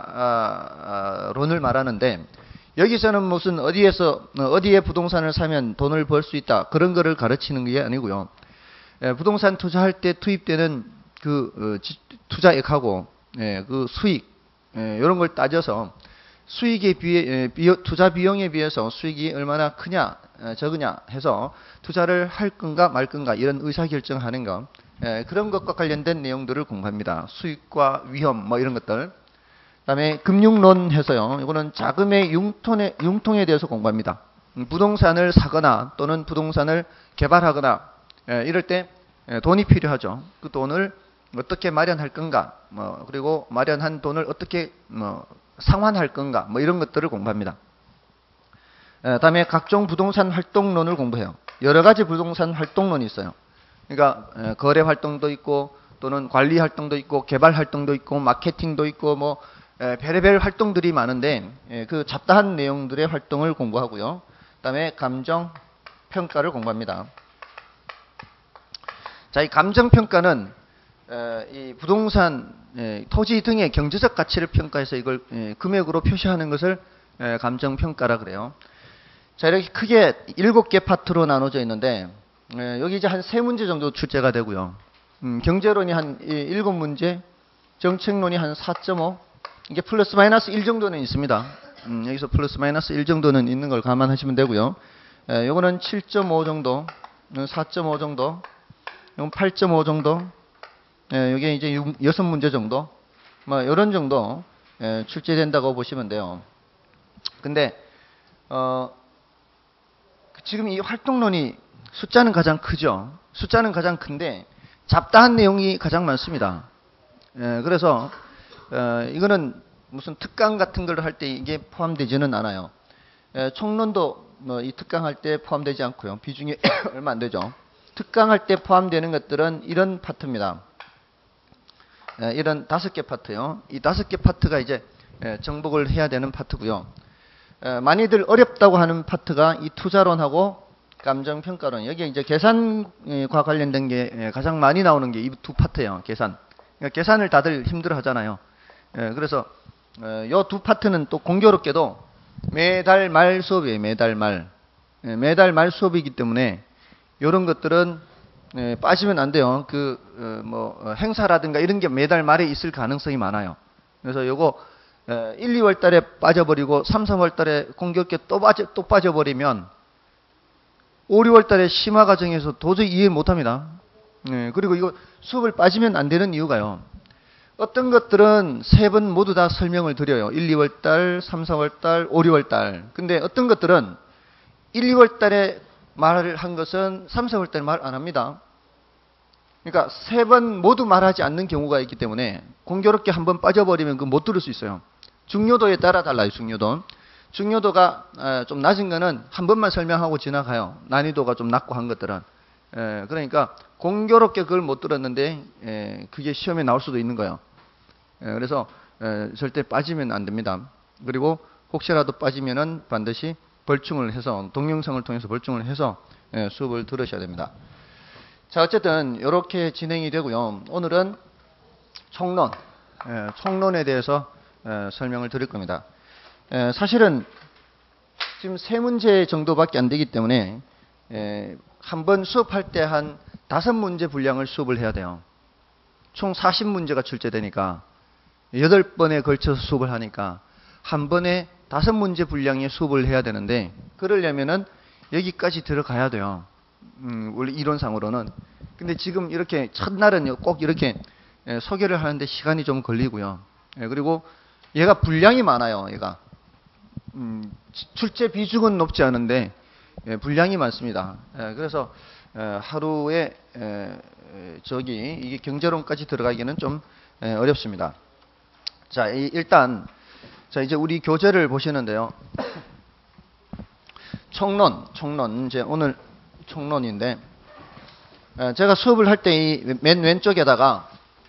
투자론을 말하는데 여기서는 무슨 어디에서 어디에 부동산을 사면 돈을 벌 수 있다 그런 거를 가르치는 게 아니고요. 에, 부동산 투자할 때 투입되는 그 어, 지, 투자액하고 예, 그 수익 예, 이런 걸 따져서 수익에 비해 예, 비어, 투자 비용에 비해서 수익이 얼마나 크냐 예, 적으냐 해서 투자를 할 건가 말 건가 이런 의사 결정하는 거 예, 그런 것과 관련된 내용들을 공부합니다. 수익과 위험 뭐 이런 것들. 그다음에 금융론 해서요. 이거는 자금의 융통에, 융통에 대해서 공부합니다. 부동산을 사거나 또는 부동산을 개발하거나 예, 이럴 때 예, 돈이 필요하죠. 그 돈을 어떻게 마련할 건가, 뭐 그리고 마련한 돈을 어떻게 뭐 상환할 건가, 뭐 이런 것들을 공부합니다. 예, 그다음에 각종 부동산 활동론을 공부해요. 여러 가지 부동산 활동론이 있어요. 그러니까 예, 거래 활동도 있고 또는 관리 활동도 있고 개발 활동도 있고 마케팅도 있고 뭐 예, 별의별 활동들이 많은데 예, 그 잡다한 내용들의 활동을 공부하고요. 그다음에 감정 평가를 공부합니다. 자, 이 감정 평가는 에, 이 부동산, 에, 토지 등의 경제적 가치를 평가해서 이걸 에, 금액으로 표시하는 것을 에, 감정 평가라 그래요. 자, 이렇게 크게 일곱 개 파트로 나눠져 있는데 에, 여기 이제 한 세 문제 정도 출제가 되고요. 음, 경제론이 한 일곱 문제, 정책론이 한 사 점 오, 이게 플러스 마이너스 일 정도는 있습니다. 음, 여기서 플러스 마이너스 일 정도는 있는 걸 감안하시면 되고요. 에, 요거는 칠 점 오 정도, 사 점 오 정도, 요건 팔 점 오 정도, 예, 이게 이제 여섯 문제 정도, 뭐 이런 정도 예, 출제된다고 보시면 돼요. 근데 어, 지금 이 활동론이 숫자는 가장 크죠. 숫자는 가장 큰데 잡다한 내용이 가장 많습니다. 예, 그래서 어, 이거는 무슨 특강 같은 걸 할 때 이게 포함되지는 않아요. 예, 총론도 뭐 이 특강 할 때 포함되지 않고요. 비중이 얼마 안 되죠. 특강 할 때 포함되는 것들은 이런 파트입니다. 예, 이런 다섯 개 파트요. 이 다섯 개 파트가 이제 예, 정복을 해야 되는 파트고요. 예, 많이들 어렵다고 하는 파트가 이 투자론하고 감정평가론. 여기 이제 계산과 관련된 게 예, 가장 많이 나오는 게 이 두 파트예요. 계산. 그러니까 계산을 다들 힘들어 하잖아요. 예, 그래서 이 두 파트는 또 공교롭게도 매달 말 수업이에요. 매달 말. 예, 매달 말 수업이기 때문에 이런 것들은 예, 빠지면 안 돼요. 그, 어, 뭐, 어, 행사라든가 이런 게 매달 말에 있을 가능성이 많아요. 그래서 요거, 예, 일, 이월 달에 빠져버리고, 삼, 사월 달에 공교롭게 또 빠져, 또 빠져버리면, 오, 유월 달에 심화 과정에서 도저히 이해 못 합니다. 예, 그리고 이거 수업을 빠지면 안 되는 이유가요. 어떤 것들은 세 번 모두 다 설명을 드려요. 일, 이월 달, 삼, 사월 달, 오, 유월 달. 근데 어떤 것들은 일, 이월 달에 말을 한 것은 삼, 사월 달에 말 안 합니다. 그러니까 세 번 모두 말하지 않는 경우가 있기 때문에 공교롭게 한번 빠져버리면 그 못 들을 수 있어요. 중요도에 따라 달라요. 중요도. 중요도가 좀 낮은 거는 한 번만 설명하고 지나가요. 난이도가 좀 낮고 한 것들은. 그러니까 공교롭게 그걸 못 들었는데 그게 시험에 나올 수도 있는 거예요. 그래서 절대 빠지면 안 됩니다. 그리고 혹시라도 빠지면은 반드시 벌충을 해서, 동영상을 통해서 벌충을 해서 예, 수업을 들으셔야 됩니다. 자, 어쨌든 이렇게 진행이 되고요. 오늘은 총론, 예, 총론에 대해서 예, 설명을 드릴 겁니다. 예, 사실은 지금 세 문제 정도밖에 안 되기 때문에 예, 한 번 수업할 때 한 다섯 문제 분량을 수업을 해야 돼요. 총 사십 문제가 출제되니까 여덟 번에 걸쳐서 수업을 하니까 한 번에 다섯 문제 분량의 수업을 해야 되는데, 그러려면은 여기까지 들어가야 돼요. 음, 원래 이론상으로는. 근데 지금 이렇게 첫날은 꼭 이렇게 예, 소개를 하는데 시간이 좀 걸리고요. 예, 그리고 얘가 분량이 많아요. 얘가 음, 출제 비중은 높지 않은데 예, 분량이 많습니다. 예, 그래서 예, 하루에 예, 저기 이게 경제론까지 들어가기는 좀 예, 어렵습니다. 자, 이, 일단 자 이제 우리 교재를 보시는데요. 총론, 총론 이제 오늘 총론인데 예, 제가 수업을 할 때 이 맨 왼쪽에다가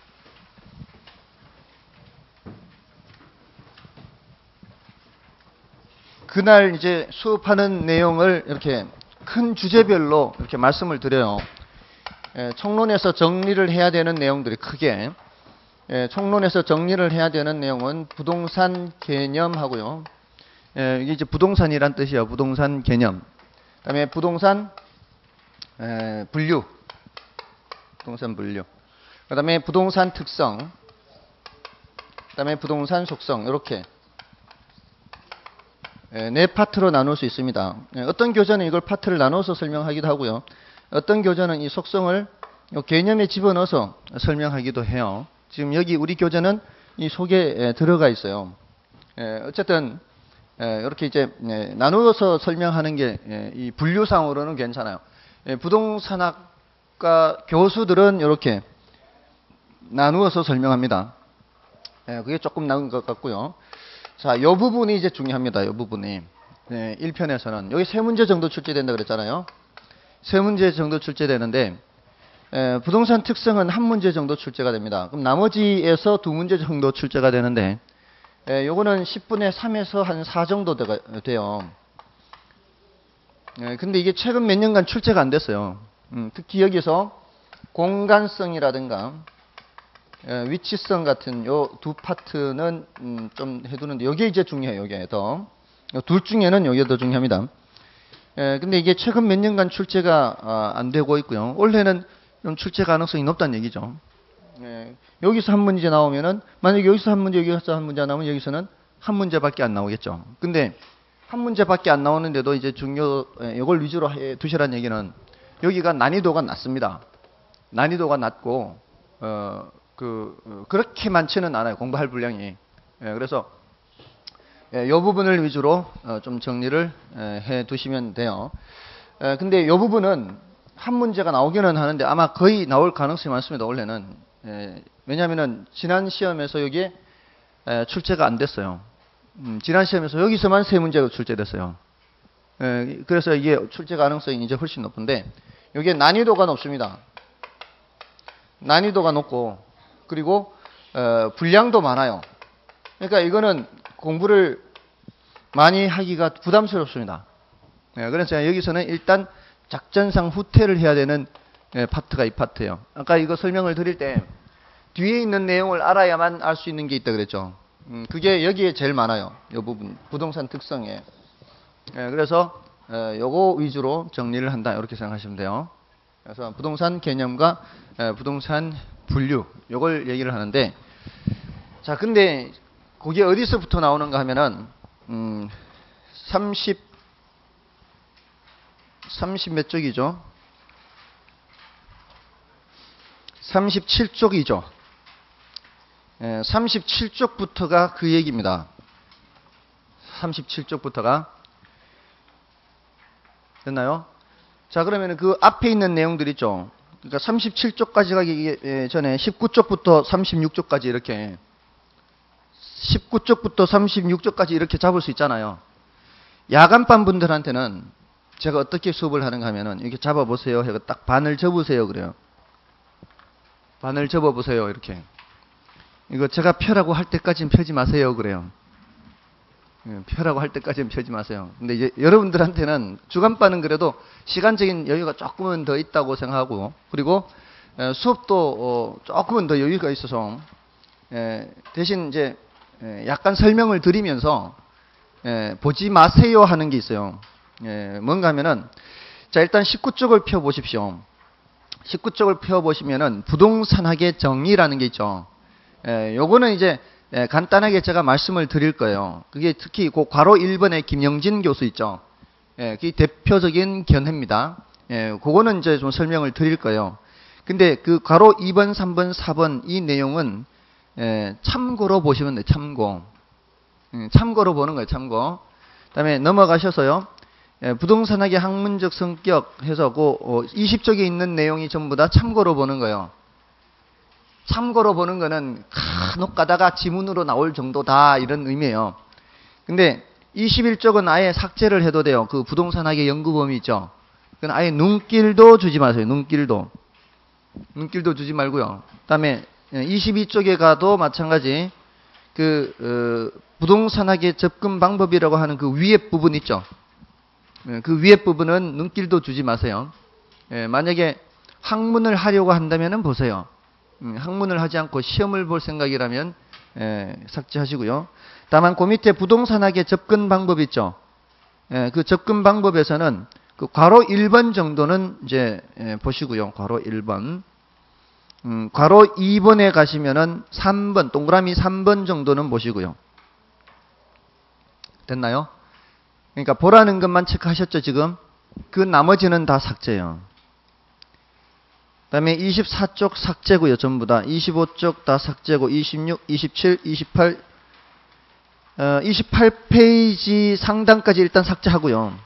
그날 이제 수업하는 내용을 이렇게 큰 주제별로 이렇게 말씀을 드려요. 예, 총론에서 정리를 해야 되는 내용들이 크게, 예, 총론에서 정리를 해야 되는 내용은 부동산 개념하고요. 예, 이게 이제 부동산이란 뜻이에요. 부동산 개념. 그다음에 부동산 에, 분류, 부동산 분류. 그다음에 부동산 특성. 그다음에 부동산 속성. 이렇게. 네 파트로 나눌 수 있습니다. 어떤 교재는 이걸 파트를 나눠서 설명하기도 하고요. 어떤 교재는 이 속성을 개념에 집어넣어서 설명하기도 해요. 지금 여기 우리 교재는 이 속에 들어가 있어요. 어쨌든 이렇게 이제 나누어서 설명하는 게 이 분류상으로는 괜찮아요. 부동산학과 교수들은 이렇게 나누어서 설명합니다. 그게 조금 나은 것 같고요. 자, 이 부분이 이제 중요합니다. 이 부분이. 네, 일 편에서는. 여기 세 문제 정도 출제된다 그랬잖아요. 세 문제 정도 출제되는데, 에, 부동산 특성은 한 문제 정도 출제가 됩니다. 그럼 나머지에서 두 문제 정도 출제가 되는데, 에, 요거는 십 분의 삼에서 한 사 정도 되가, 돼요. 에, 근데 이게 최근 몇 년간 출제가 안 됐어요. 음, 특히 여기서 공간성이라든가, 위치성 같은 요 두 파트는 음, 좀 해두는데, 요게 이제 중요해요. 요게 더. 둘 중에는 요게 더 중요합니다. 에, 근데 이게 최근 몇 년간 출제가 아, 안 되고 있고요. 올해는 좀 출제 가능성이 높다는 얘기죠. 에, 여기서 한 문제 나오면은, 만약에 여기서 한 문제, 여기서 한 문제 나오면 여기서는 한 문제밖에 안 나오겠죠. 근데 한 문제밖에 안 나오는데도 이제 중요, 에, 이걸 위주로 해 두시라는 얘기는, 여기가 난이도가 낮습니다. 난이도가 낮고, 어, 그 그렇게 많지는 않아요. 공부할 분량이. 예, 그래서 예, 이 부분을 위주로 어, 좀 정리를 예, 해 두시면 돼요. 예, 근데 이 부분은 한 문제가 나오기는 하는데 아마 거의 나올 가능성이 많습니다. 원래는. 예, 왜냐하면은 지난 시험에서 여기에 예, 출제가 안 됐어요. 음, 지난 시험에서 여기서만 세 문제가 출제됐어요. 예, 그래서 이게 출제 가능성이 이제 훨씬 높은데, 여기에 난이도가 높습니다. 난이도가 높고, 그리고 어, 분량도 많아요. 그러니까 이거는 공부를 많이 하기가 부담스럽습니다. 네, 그래서 여기서는 일단 작전상 후퇴를 해야 되는 예, 파트가 이 파트예요. 아까 이거 설명을 드릴 때 뒤에 있는 내용을 알아야만 알 수 있는 게 있다 그랬죠. 음, 그게 여기에 제일 많아요. 이 부분 부동산 특성에. 예, 그래서 예, 요거 위주로 정리를 한다 이렇게 생각하시면 돼요. 그래서 부동산 개념과 예, 부동산 분류, 요걸 얘기를 하는데, 자, 근데 그게 어디서부터 나오는가 하면은 음, 삼십, 삼십 몇 쪽이죠? 삼십칠 쪽이죠. 예, 삼십칠 쪽부터가 그 얘기입니다. 삼십칠 쪽부터가. 됐나요? 자, 그러면 그 앞에 있는 내용들 있죠? 그러니까 삼십칠 쪽까지 가기 전에 십구 쪽부터 삼십육 쪽까지 이렇게, 십구 쪽부터 삼십육 쪽까지 이렇게 잡을 수 있잖아요. 야간반 분들한테는 제가 어떻게 수업을 하는가 하면은, 이렇게 잡아보세요 해서 딱 반을 접으세요 그래요. 반을 접어보세요 이렇게. 이거 제가 펴라고 할 때까지는 펴지 마세요 그래요. 예, 펴라고 할 때까지는 펴지 마세요. 근데 이제 여러분들한테는 주간반은 그래도 시간적인 여유가 조금은 더 있다고 생각하고, 그리고 에, 수업도 어, 조금은 더 여유가 있어서 에, 대신 이제 에, 약간 설명을 드리면서 에, 보지 마세요 하는 게 있어요. 에, 뭔가 하면은 자 일단 십구 쪽을 펴 보십시오. 십구 쪽을 펴 보시면은 부동산학의 정의라는 게 있죠. 에, 요거는 이제 예, 간단하게 제가 말씀을 드릴 거예요. 그게 특히 그 괄호 일 번에 김영진 교수 있죠. 예, 그게 대표적인 견해입니다. 예, 그거는 이제 좀 설명을 드릴 거예요. 근데 그 괄호 이 번, 삼 번, 사 번 이 내용은 예, 참고로 보시면 돼요. 참고. 음, 참고로 보는 거예요. 참고. 그다음에 넘어가셔서요. 예, 부동산학의 학문적 성격 해서 그 어, 이십 쪽에 있는 내용이 전부 다 참고로 보는 거예요. 참고로 보는 거는 간혹 가다가 지문으로 나올 정도다 이런 의미예요. 근데 이십일 쪽은 아예 삭제를 해도 돼요. 그 부동산학의 연구 범위 있죠. 그건 아예 눈길도 주지 마세요. 눈길도. 눈길도 주지 말고요. 그다음에 이십이 쪽에 가도 마찬가지 그 어, 부동산학의 접근 방법이라고 하는 그 위에 부분 있죠. 그 위에 부분은 눈길도 주지 마세요. 예, 만약에 학문을 하려고 한다면은 보세요. 음, 학문을 하지 않고 시험을 볼 생각이라면 예, 삭제하시고요. 다만 그 밑에 부동산학의 접근 방법 있죠. 예, 그 접근 방법에서는 그 괄호 일 번 정도는 이제 예, 보시고요. 괄호 일 번. 음, 괄호 이 번에 가시면은 삼 번, 동그라미 삼 번 정도는 보시고요. 됐나요? 그러니까 보라는 것만 체크하셨죠, 지금? 그 나머지는 다 삭제예요. 그 다음에 이십사 쪽 삭제고요. 전부 다. 이십오 쪽 다 삭제고 이십육, 이십칠, 이십팔, 어, 이십팔 페이지 상단까지 일단 삭제하고요.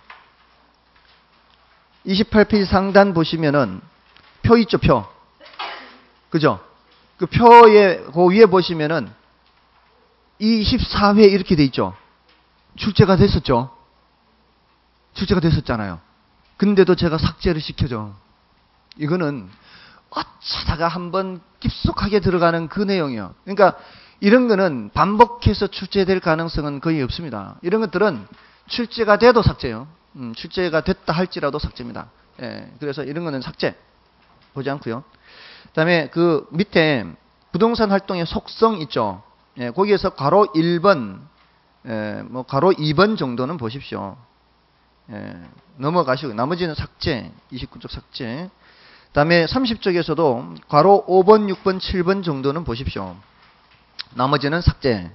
이십팔 페이지 상단 보시면은 표 있죠, 표. 그죠? 그 표에 그 위에 보시면은 이십사 회 이렇게 돼 있죠. 출제가 됐었죠. 출제가 됐었잖아요. 근데도 제가 삭제를 시켜줘. 이거는 어쩌다가 한번 깊숙하게 들어가는 그 내용이요. 그러니까 이런 거는 반복해서 출제될 가능성은 거의 없습니다. 이런 것들은 출제가 돼도 삭제요. 음, 출제가 됐다 할지라도 삭제입니다. 예, 그래서 이런 거는 삭제 보지 않고요. 그다음에 그 밑에 부동산 활동의 속성 있죠. 예, 거기에서 괄호 일 번, 예, 뭐 괄호 이 번 정도는 보십시오. 예, 넘어가시고 나머지는 삭제, 이십구 쪽 삭제. 그 다음에 삼십 쪽에서도 괄호 오 번, 육 번, 칠 번 정도는 보십시오. 나머지는 삭제.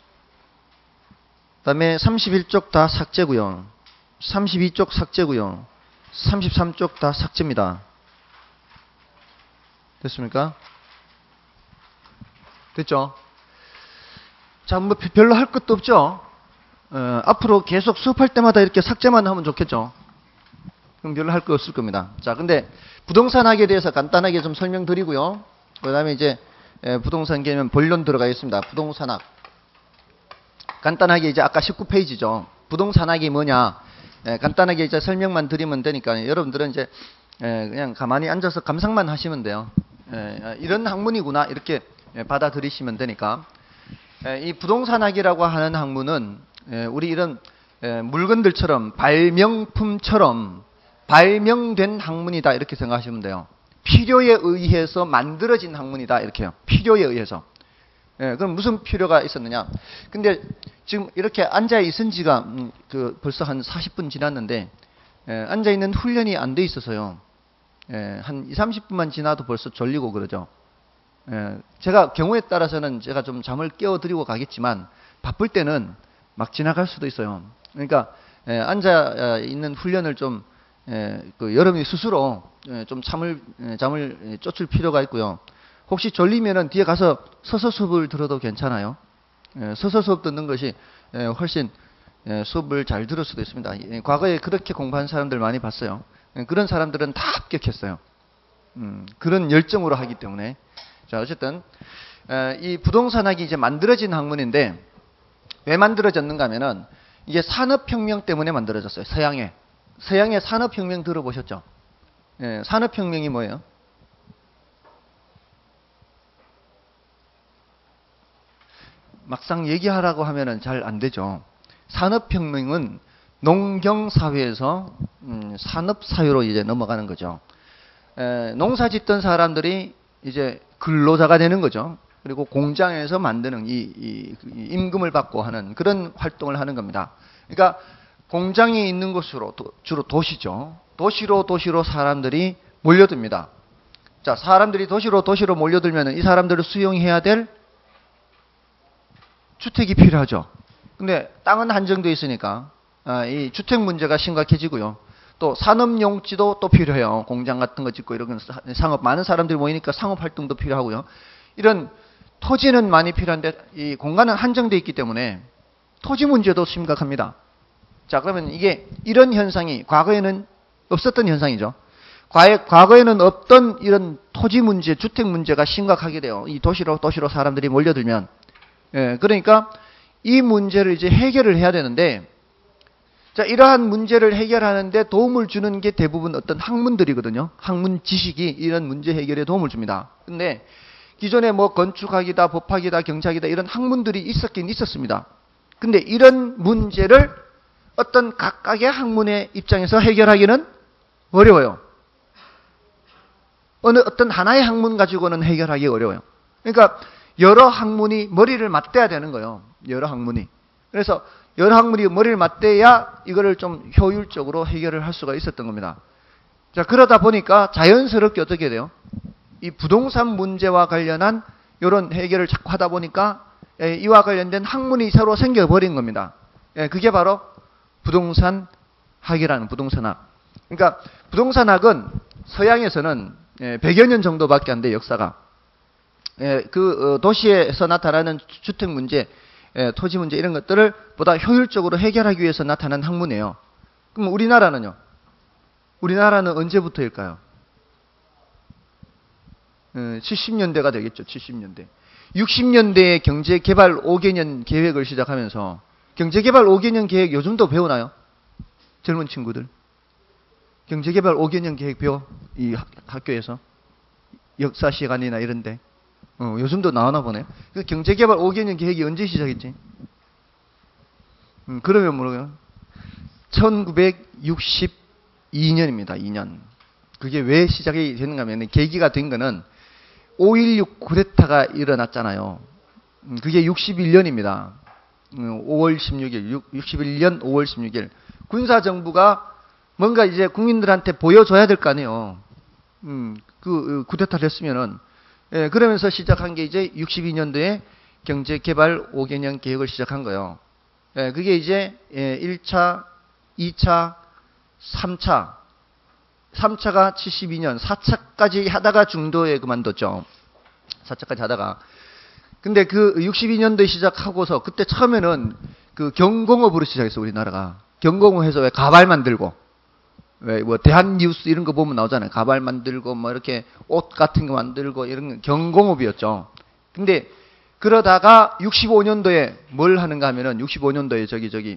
그 다음에 삼십일 쪽 다 삭제고요. 삼십이 쪽 삭제고요. 삼십삼 쪽 다 삭제입니다. 됐습니까? 됐죠? 자, 뭐 별로 할 것도 없죠? 어, 앞으로 계속 수업할 때마다 이렇게 삭제만 하면 좋겠죠? 그럼 별로 할 거 없을 겁니다. 자, 근데 부동산학에 대해서 간단하게 좀 설명드리고요. 그 다음에 이제 부동산 개념 본론 들어가겠습니다. 부동산학. 간단하게 이제 아까 십구 페이지죠. 부동산학이 뭐냐. 에, 간단하게 이제 설명만 드리면 되니까 여러분들은 이제 에, 그냥 가만히 앉아서 감상만 하시면 돼요. 에, 이런 학문이구나 이렇게 받아들이시면 되니까. 에, 이 부동산학이라고 하는 학문은 에, 우리 이런 에, 물건들처럼 발명품처럼 발명된 학문이다 이렇게 생각하시면 돼요. 필요에 의해서 만들어진 학문이다 이렇게요. 필요에 의해서. 예, 그럼 무슨 필요가 있었느냐? 근데 지금 이렇게 앉아 있은 지가 음, 그 벌써 한 사십 분 지났는데 예, 앉아 있는 훈련이 안 돼 있어서요. 예, 한 이삼십 분만 지나도 벌써 졸리고 그러죠. 예, 제가 경우에 따라서는 제가 좀 잠을 깨워드리고 가겠지만 바쁠 때는 막 지나갈 수도 있어요. 그러니까 예, 앉아 있는 훈련을 좀 예, 그 여러분이 스스로 예, 좀 잠을 예, 잠을 쫓을 필요가 있고요. 혹시 졸리면은 뒤에 가서 서서 수업을 들어도 괜찮아요. 예, 서서 수업 듣는 것이 예, 훨씬 예, 수업을 잘 들을 수도 있습니다. 예, 과거에 그렇게 공부한 사람들 많이 봤어요. 예, 그런 사람들은 다 합격했어요. 음, 그런 열정으로 하기 때문에. 자, 어쨌든 에, 이 부동산학이 이제 만들어진 학문인데 왜 만들어졌는가 하면은 이게 산업혁명 때문에 만들어졌어요. 서양에. 서양의 산업혁명 들어보셨죠? 예, 산업혁명이 뭐예요? 막상 얘기하라고 하면은 잘 안 되죠. 산업혁명은 농경사회에서 음, 산업사회로 이제 넘어가는 거죠. 에, 농사 짓던 사람들이 이제 근로자가 되는 거죠. 그리고 공장에서 만드는 이, 이, 이 임금을 받고 하는 그런 활동을 하는 겁니다. 그러니까 공장이 있는 곳으로 도, 주로 도시죠. 도시로 도시로 사람들이 몰려듭니다. 자, 사람들이 도시로 도시로 몰려들면 이 사람들을 수용해야 될 주택이 필요하죠. 근데 땅은 한정되어 있으니까 아, 이 주택 문제가 심각해지고요. 또 산업용지도 또 필요해요. 공장 같은 거 짓고 이런 상업, 많은 사람들이 모이니까 상업 활동도 필요하고요. 이런 토지는 많이 필요한데 이 공간은 한정되어 있기 때문에 토지 문제도 심각합니다. 자, 그러면 이게 이런 현상이 과거에는 없었던 현상이죠. 과거, 과거에는 없던 이런 토지 문제, 주택 문제가 심각하게 돼요. 이 도시로 도시로 사람들이 몰려들면. 예, 그러니까 이 문제를 이제 해결을 해야 되는데, 자, 이러한 문제를 해결하는데 도움을 주는 게 대부분 어떤 학문들이거든요. 학문 지식이 이런 문제 해결에 도움을 줍니다. 근데 기존에 뭐 건축학이다, 법학이다, 경찰이다 이런 학문들이 있었긴 있었습니다. 근데 이런 문제를 어떤 각각의 학문의 입장에서 해결하기는 어려워요. 어느 어떤 하나의 학문 가지고는 해결하기 어려워요. 그러니까 여러 학문이 머리를 맞대야 되는 거예요. 여러 학문이. 그래서 여러 학문이 머리를 맞대야 이거를 좀 효율적으로 해결을 할 수가 있었던 겁니다. 자, 그러다 보니까 자연스럽게 어떻게 돼요? 이 부동산 문제와 관련한 이런 해결을 자꾸 하다 보니까 이와 관련된 학문이 새로 생겨버린 겁니다. 그게 바로 부동산학이라는 부동산학. 그러니까 부동산학은 서양에서는 백여 년 정도밖에 안 돼요, 역사가. 그 도시에서 나타나는 주택 문제, 토지 문제 이런 것들을 보다 효율적으로 해결하기 위해서 나타난 학문이에요. 그럼 우리나라는요? 우리나라는 언제부터일까요? 칠십 년대가 되겠죠. 칠십 년대. 육십 년대에 경제개발 오 개년 계획을 시작하면서 경제개발 오 개년 계획 요즘도 배우나요? 젊은 친구들. 경제개발 오 개년 계획 배워? 이 학교에서. 역사 시간이나 이런데. 어, 요즘도 나오나 보네요. 그 경제개발 오 개년 계획이 언제 시작했지? 음, 그러면 뭐라고요? 천구백육십이 년입니다. 이 년. 그게 왜 시작이 됐는가 하면 계기가 된 거는 오일육 쿠데타가 일어났잖아요. 음, 그게 육십일 년입니다. 음, 오월 십육일, 육십일 년 오월 십육일. 군사정부가 뭔가 이제 국민들한테 보여줘야 될 거 아니에요. 음, 그 쿠데타를 했으면은. 예, 그러면서 시작한 게 이제 육십이 년도에 경제개발 오 개년 계획을 시작한 거예요. 예, 그게 이제 예, 일 차, 이 차, 삼 차. 삼 차가 칠십이 년, 사 차까지 하다가 중도에 그만뒀죠. 사 차까지 하다가. 근데 그 육십이 년도에 시작하고서 그때 처음에는 그 경공업으로 시작했어, 우리나라가. 경공업 해서 왜 가발 만들고. 왜, 뭐, 대한뉴스 이런 거 보면 나오잖아요. 가발 만들고, 뭐, 이렇게 옷 같은 거 만들고, 이런 거 경공업이었죠. 근데, 그러다가 육십오 년도에 뭘 하는가 하면은, 육십오 년도에 저기, 저기,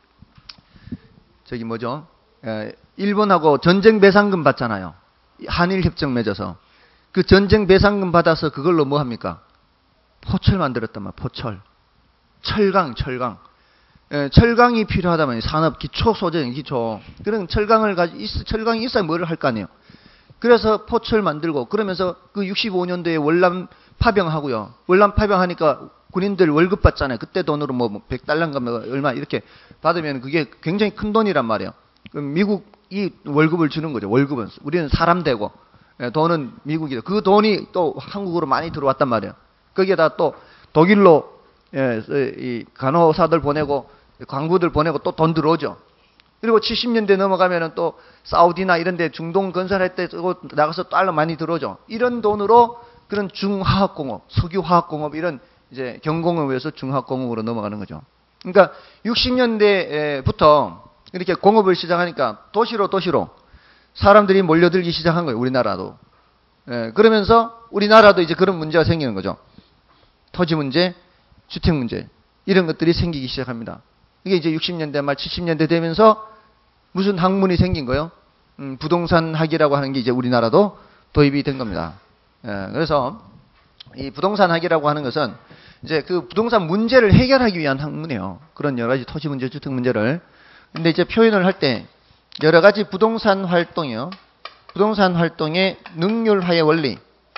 저기 뭐죠? 에, 일본하고 전쟁 배상금 받잖아요. 한일 협정 맺어서. 그 전쟁 배상금 받아서 그걸로 뭐 합니까? 포철 만들었단 말이야, 포철. 철강, 철강. 예, 철강이 필요하다면 산업 기초 소재 기초 그런 철강을 가지 철강이 있어야 뭐를 할 거 아니에요. 그래서 포철 만들고 그러면서 그 육십오 년도에 월남 파병하고요. 월남 파병하니까 군인들 월급 받잖아요. 그때 돈으로 뭐 백 달러인가 뭐 얼마 이렇게 받으면 그게 굉장히 큰 돈이란 말이에요. 그럼 미국이 월급을 주는 거죠. 월급은 우리는 사람 되고 예, 돈은 미국이죠. 그 돈이 또 한국으로 많이 들어왔단 말이에요. 거기에다 또 독일로 예, 이 간호사들 보내고 광부들 보내고 또 돈 들어오죠. 그리고 칠십 년대 넘어가면은 또 사우디나 이런 데 중동 건설할 때 나가서 달러 많이 들어오죠. 이런 돈으로 그런 중화학공업, 석유화학공업 이런 이제 경공업에서 중화학공업으로 넘어가는 거죠. 그러니까 육십 년대부터 이렇게 공업을 시작하니까 도시로 도시로 사람들이 몰려들기 시작한 거예요. 우리나라도. 예, 그러면서 우리나라도 이제 그런 문제가 생기는 거죠. 토지 문제, 주택 문제 이런 것들이 생기기 시작합니다. 이게 이제 육십 년대 말 칠십 년대 되면서 무슨 학문이 생긴 거예요? 음, 부동산학이라고 하는 게 이제 우리나라도 도입이 된 겁니다. 예, 그래서 이 부동산학이라고 하는 것은 이제 그 부동산 문제를 해결하기 위한 학문이에요. 그런 여러 가지 토지 문제, 주택 문제를. 근데 이제 표현을 할 때 여러 가지 부동산 활동이요. 부동산 활동의 능률화의 원리,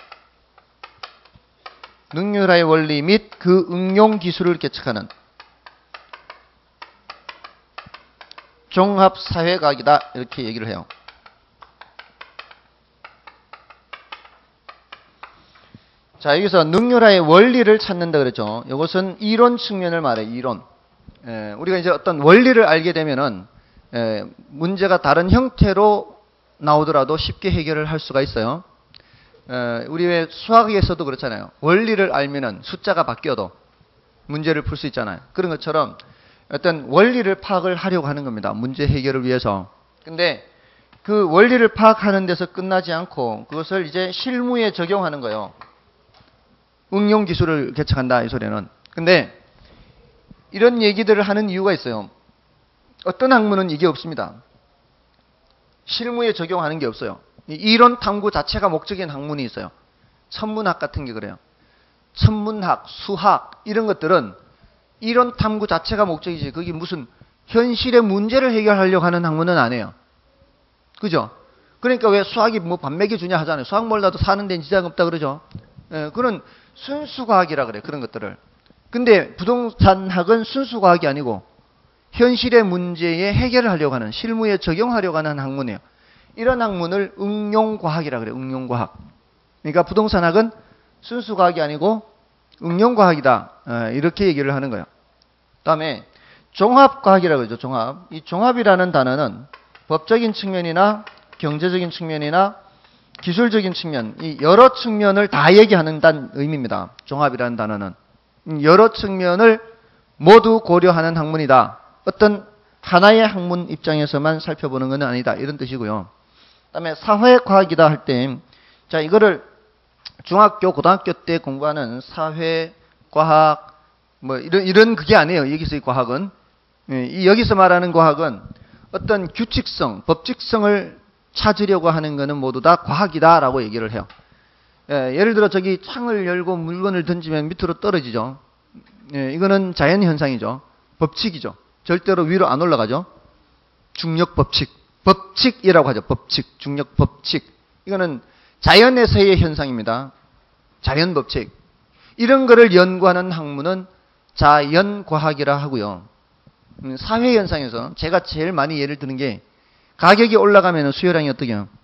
능률화의 원리 및 그 응용 기술을 개척하는 종합사회과학이다 이렇게 얘기를 해요. 자, 여기서 능률화의 원리를 찾는다 그랬죠. 이것은 이론 측면을 말해. 이론. 에, 우리가 이제 어떤 원리를 알게 되면은 에, 문제가 다른 형태로 나오더라도 쉽게 해결을 할 수가 있어요. 에, 우리 왜 수학에서도 그렇잖아요. 원리를 알면은 숫자가 바뀌어도 문제를 풀 수 있잖아요. 그런 것처럼 어떤 원리를 파악을 하려고 하는 겁니다. 문제 해결을 위해서. 근데 그 원리를 파악하는 데서 끝나지 않고 그것을 이제 실무에 적용하는 거예요. 응용 기술을 개척한다 이 소리는. 근데 이런 얘기들을 하는 이유가 있어요. 어떤 학문은 이게 없습니다. 실무에 적용하는 게 없어요. 이론 탐구 자체가 목적인 학문이 있어요. 천문학 같은 게 그래요. 천문학, 수학 이런 것들은 이론 탐구 자체가 목적이지 그게 무슨 현실의 문제를 해결하려고 하는 학문은 아니에요. 그죠? 그러니까 왜 수학이 뭐 밥 먹여주냐 하잖아요. 수학 몰라도 사는 데는 지장 없다 그러죠. 예, 그런 순수과학이라 그래. 그런 것들을. 근데 부동산학은 순수과학이 아니고 현실의 문제에 해결을 하려고 하는 실무에 적용하려고 하는 학문이에요. 이런 학문을 응용과학이라 그래요. 응용과학. 그러니까 부동산학은 순수과학이 아니고 응용과학이다. 이렇게 얘기를 하는 거예요. 그다음에 종합과학이라고 그러죠. 종합. 이 종합이라는 단어는 법적인 측면이나 경제적인 측면이나 기술적인 측면, 이 여러 측면을 다 얘기하는 의미입니다. 종합이라는 단어는. 여러 측면을 모두 고려하는 학문이다. 어떤 하나의 학문 입장에서만 살펴보는 것은 아니다. 이런 뜻이고요. 그다음에 사회과학이다 할 때, 자, 이거를 중학교, 고등학교 때 공부하는 사회과학, 뭐, 이런, 이런 그게 아니에요. 여기서의 과학은. 이 여기서 말하는 과학은 어떤 규칙성, 법칙성을 찾으려고 하는 것은 모두 다 과학이다라고 얘기를 해요. 예, 예를 들어 저기 창을 열고 물건을 던지면 밑으로 떨어지죠. 예, 이거는 자연현상이죠. 법칙이죠. 절대로 위로 안 올라가죠. 중력 법칙. 법칙이라고 하죠. 법칙. 중력 법칙. 이거는 자연에서의 현상입니다. 자연 법칙. 이런 거를 연구하는 학문은 자연과학이라 하고요. 사회현상에서 제가 제일 많이 예를 드는 게 가격이 올라가면 수요량이 어떻게 해요?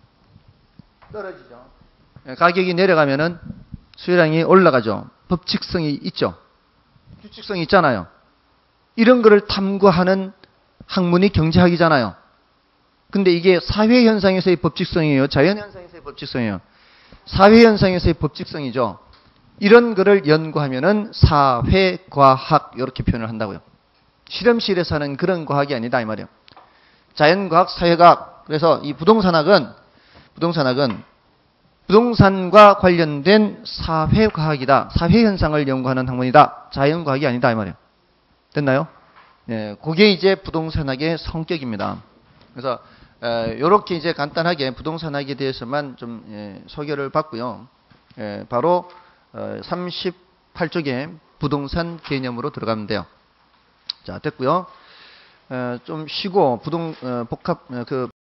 떨어지죠. 가격이 내려가면 수요량이 올라가죠. 법칙성이 있죠. 규칙성이 있잖아요. 이런 거를 탐구하는 학문이 경제학이잖아요. 근데 이게 사회현상에서의 법칙성이에요? 자연현상에서의 법칙성이에요? 사회현상에서의 법칙성이죠. 이런 거를 연구하면은 사회과학 이렇게 표현을 한다고요. 실험실에서 하는 그런 과학이 아니다 이 말이에요. 자연과학, 사회과학. 그래서 이 부동산학은 부동산학은 부동산과 관련된 사회과학이다. 사회현상을 연구하는 학문이다. 자연과학이 아니다 이 말이에요. 됐나요? 예, 그게 이제 부동산학의 성격입니다. 그래서 이렇게 이제 간단하게 부동산학에 대해서만 좀 예, 소개를 받고요. 예, 바로 어, 삼십팔 쪽에 부동산 개념으로 들어가면 돼요. 자, 됐고요. 어, 좀 쉬고 부동 어, 복합 어, 그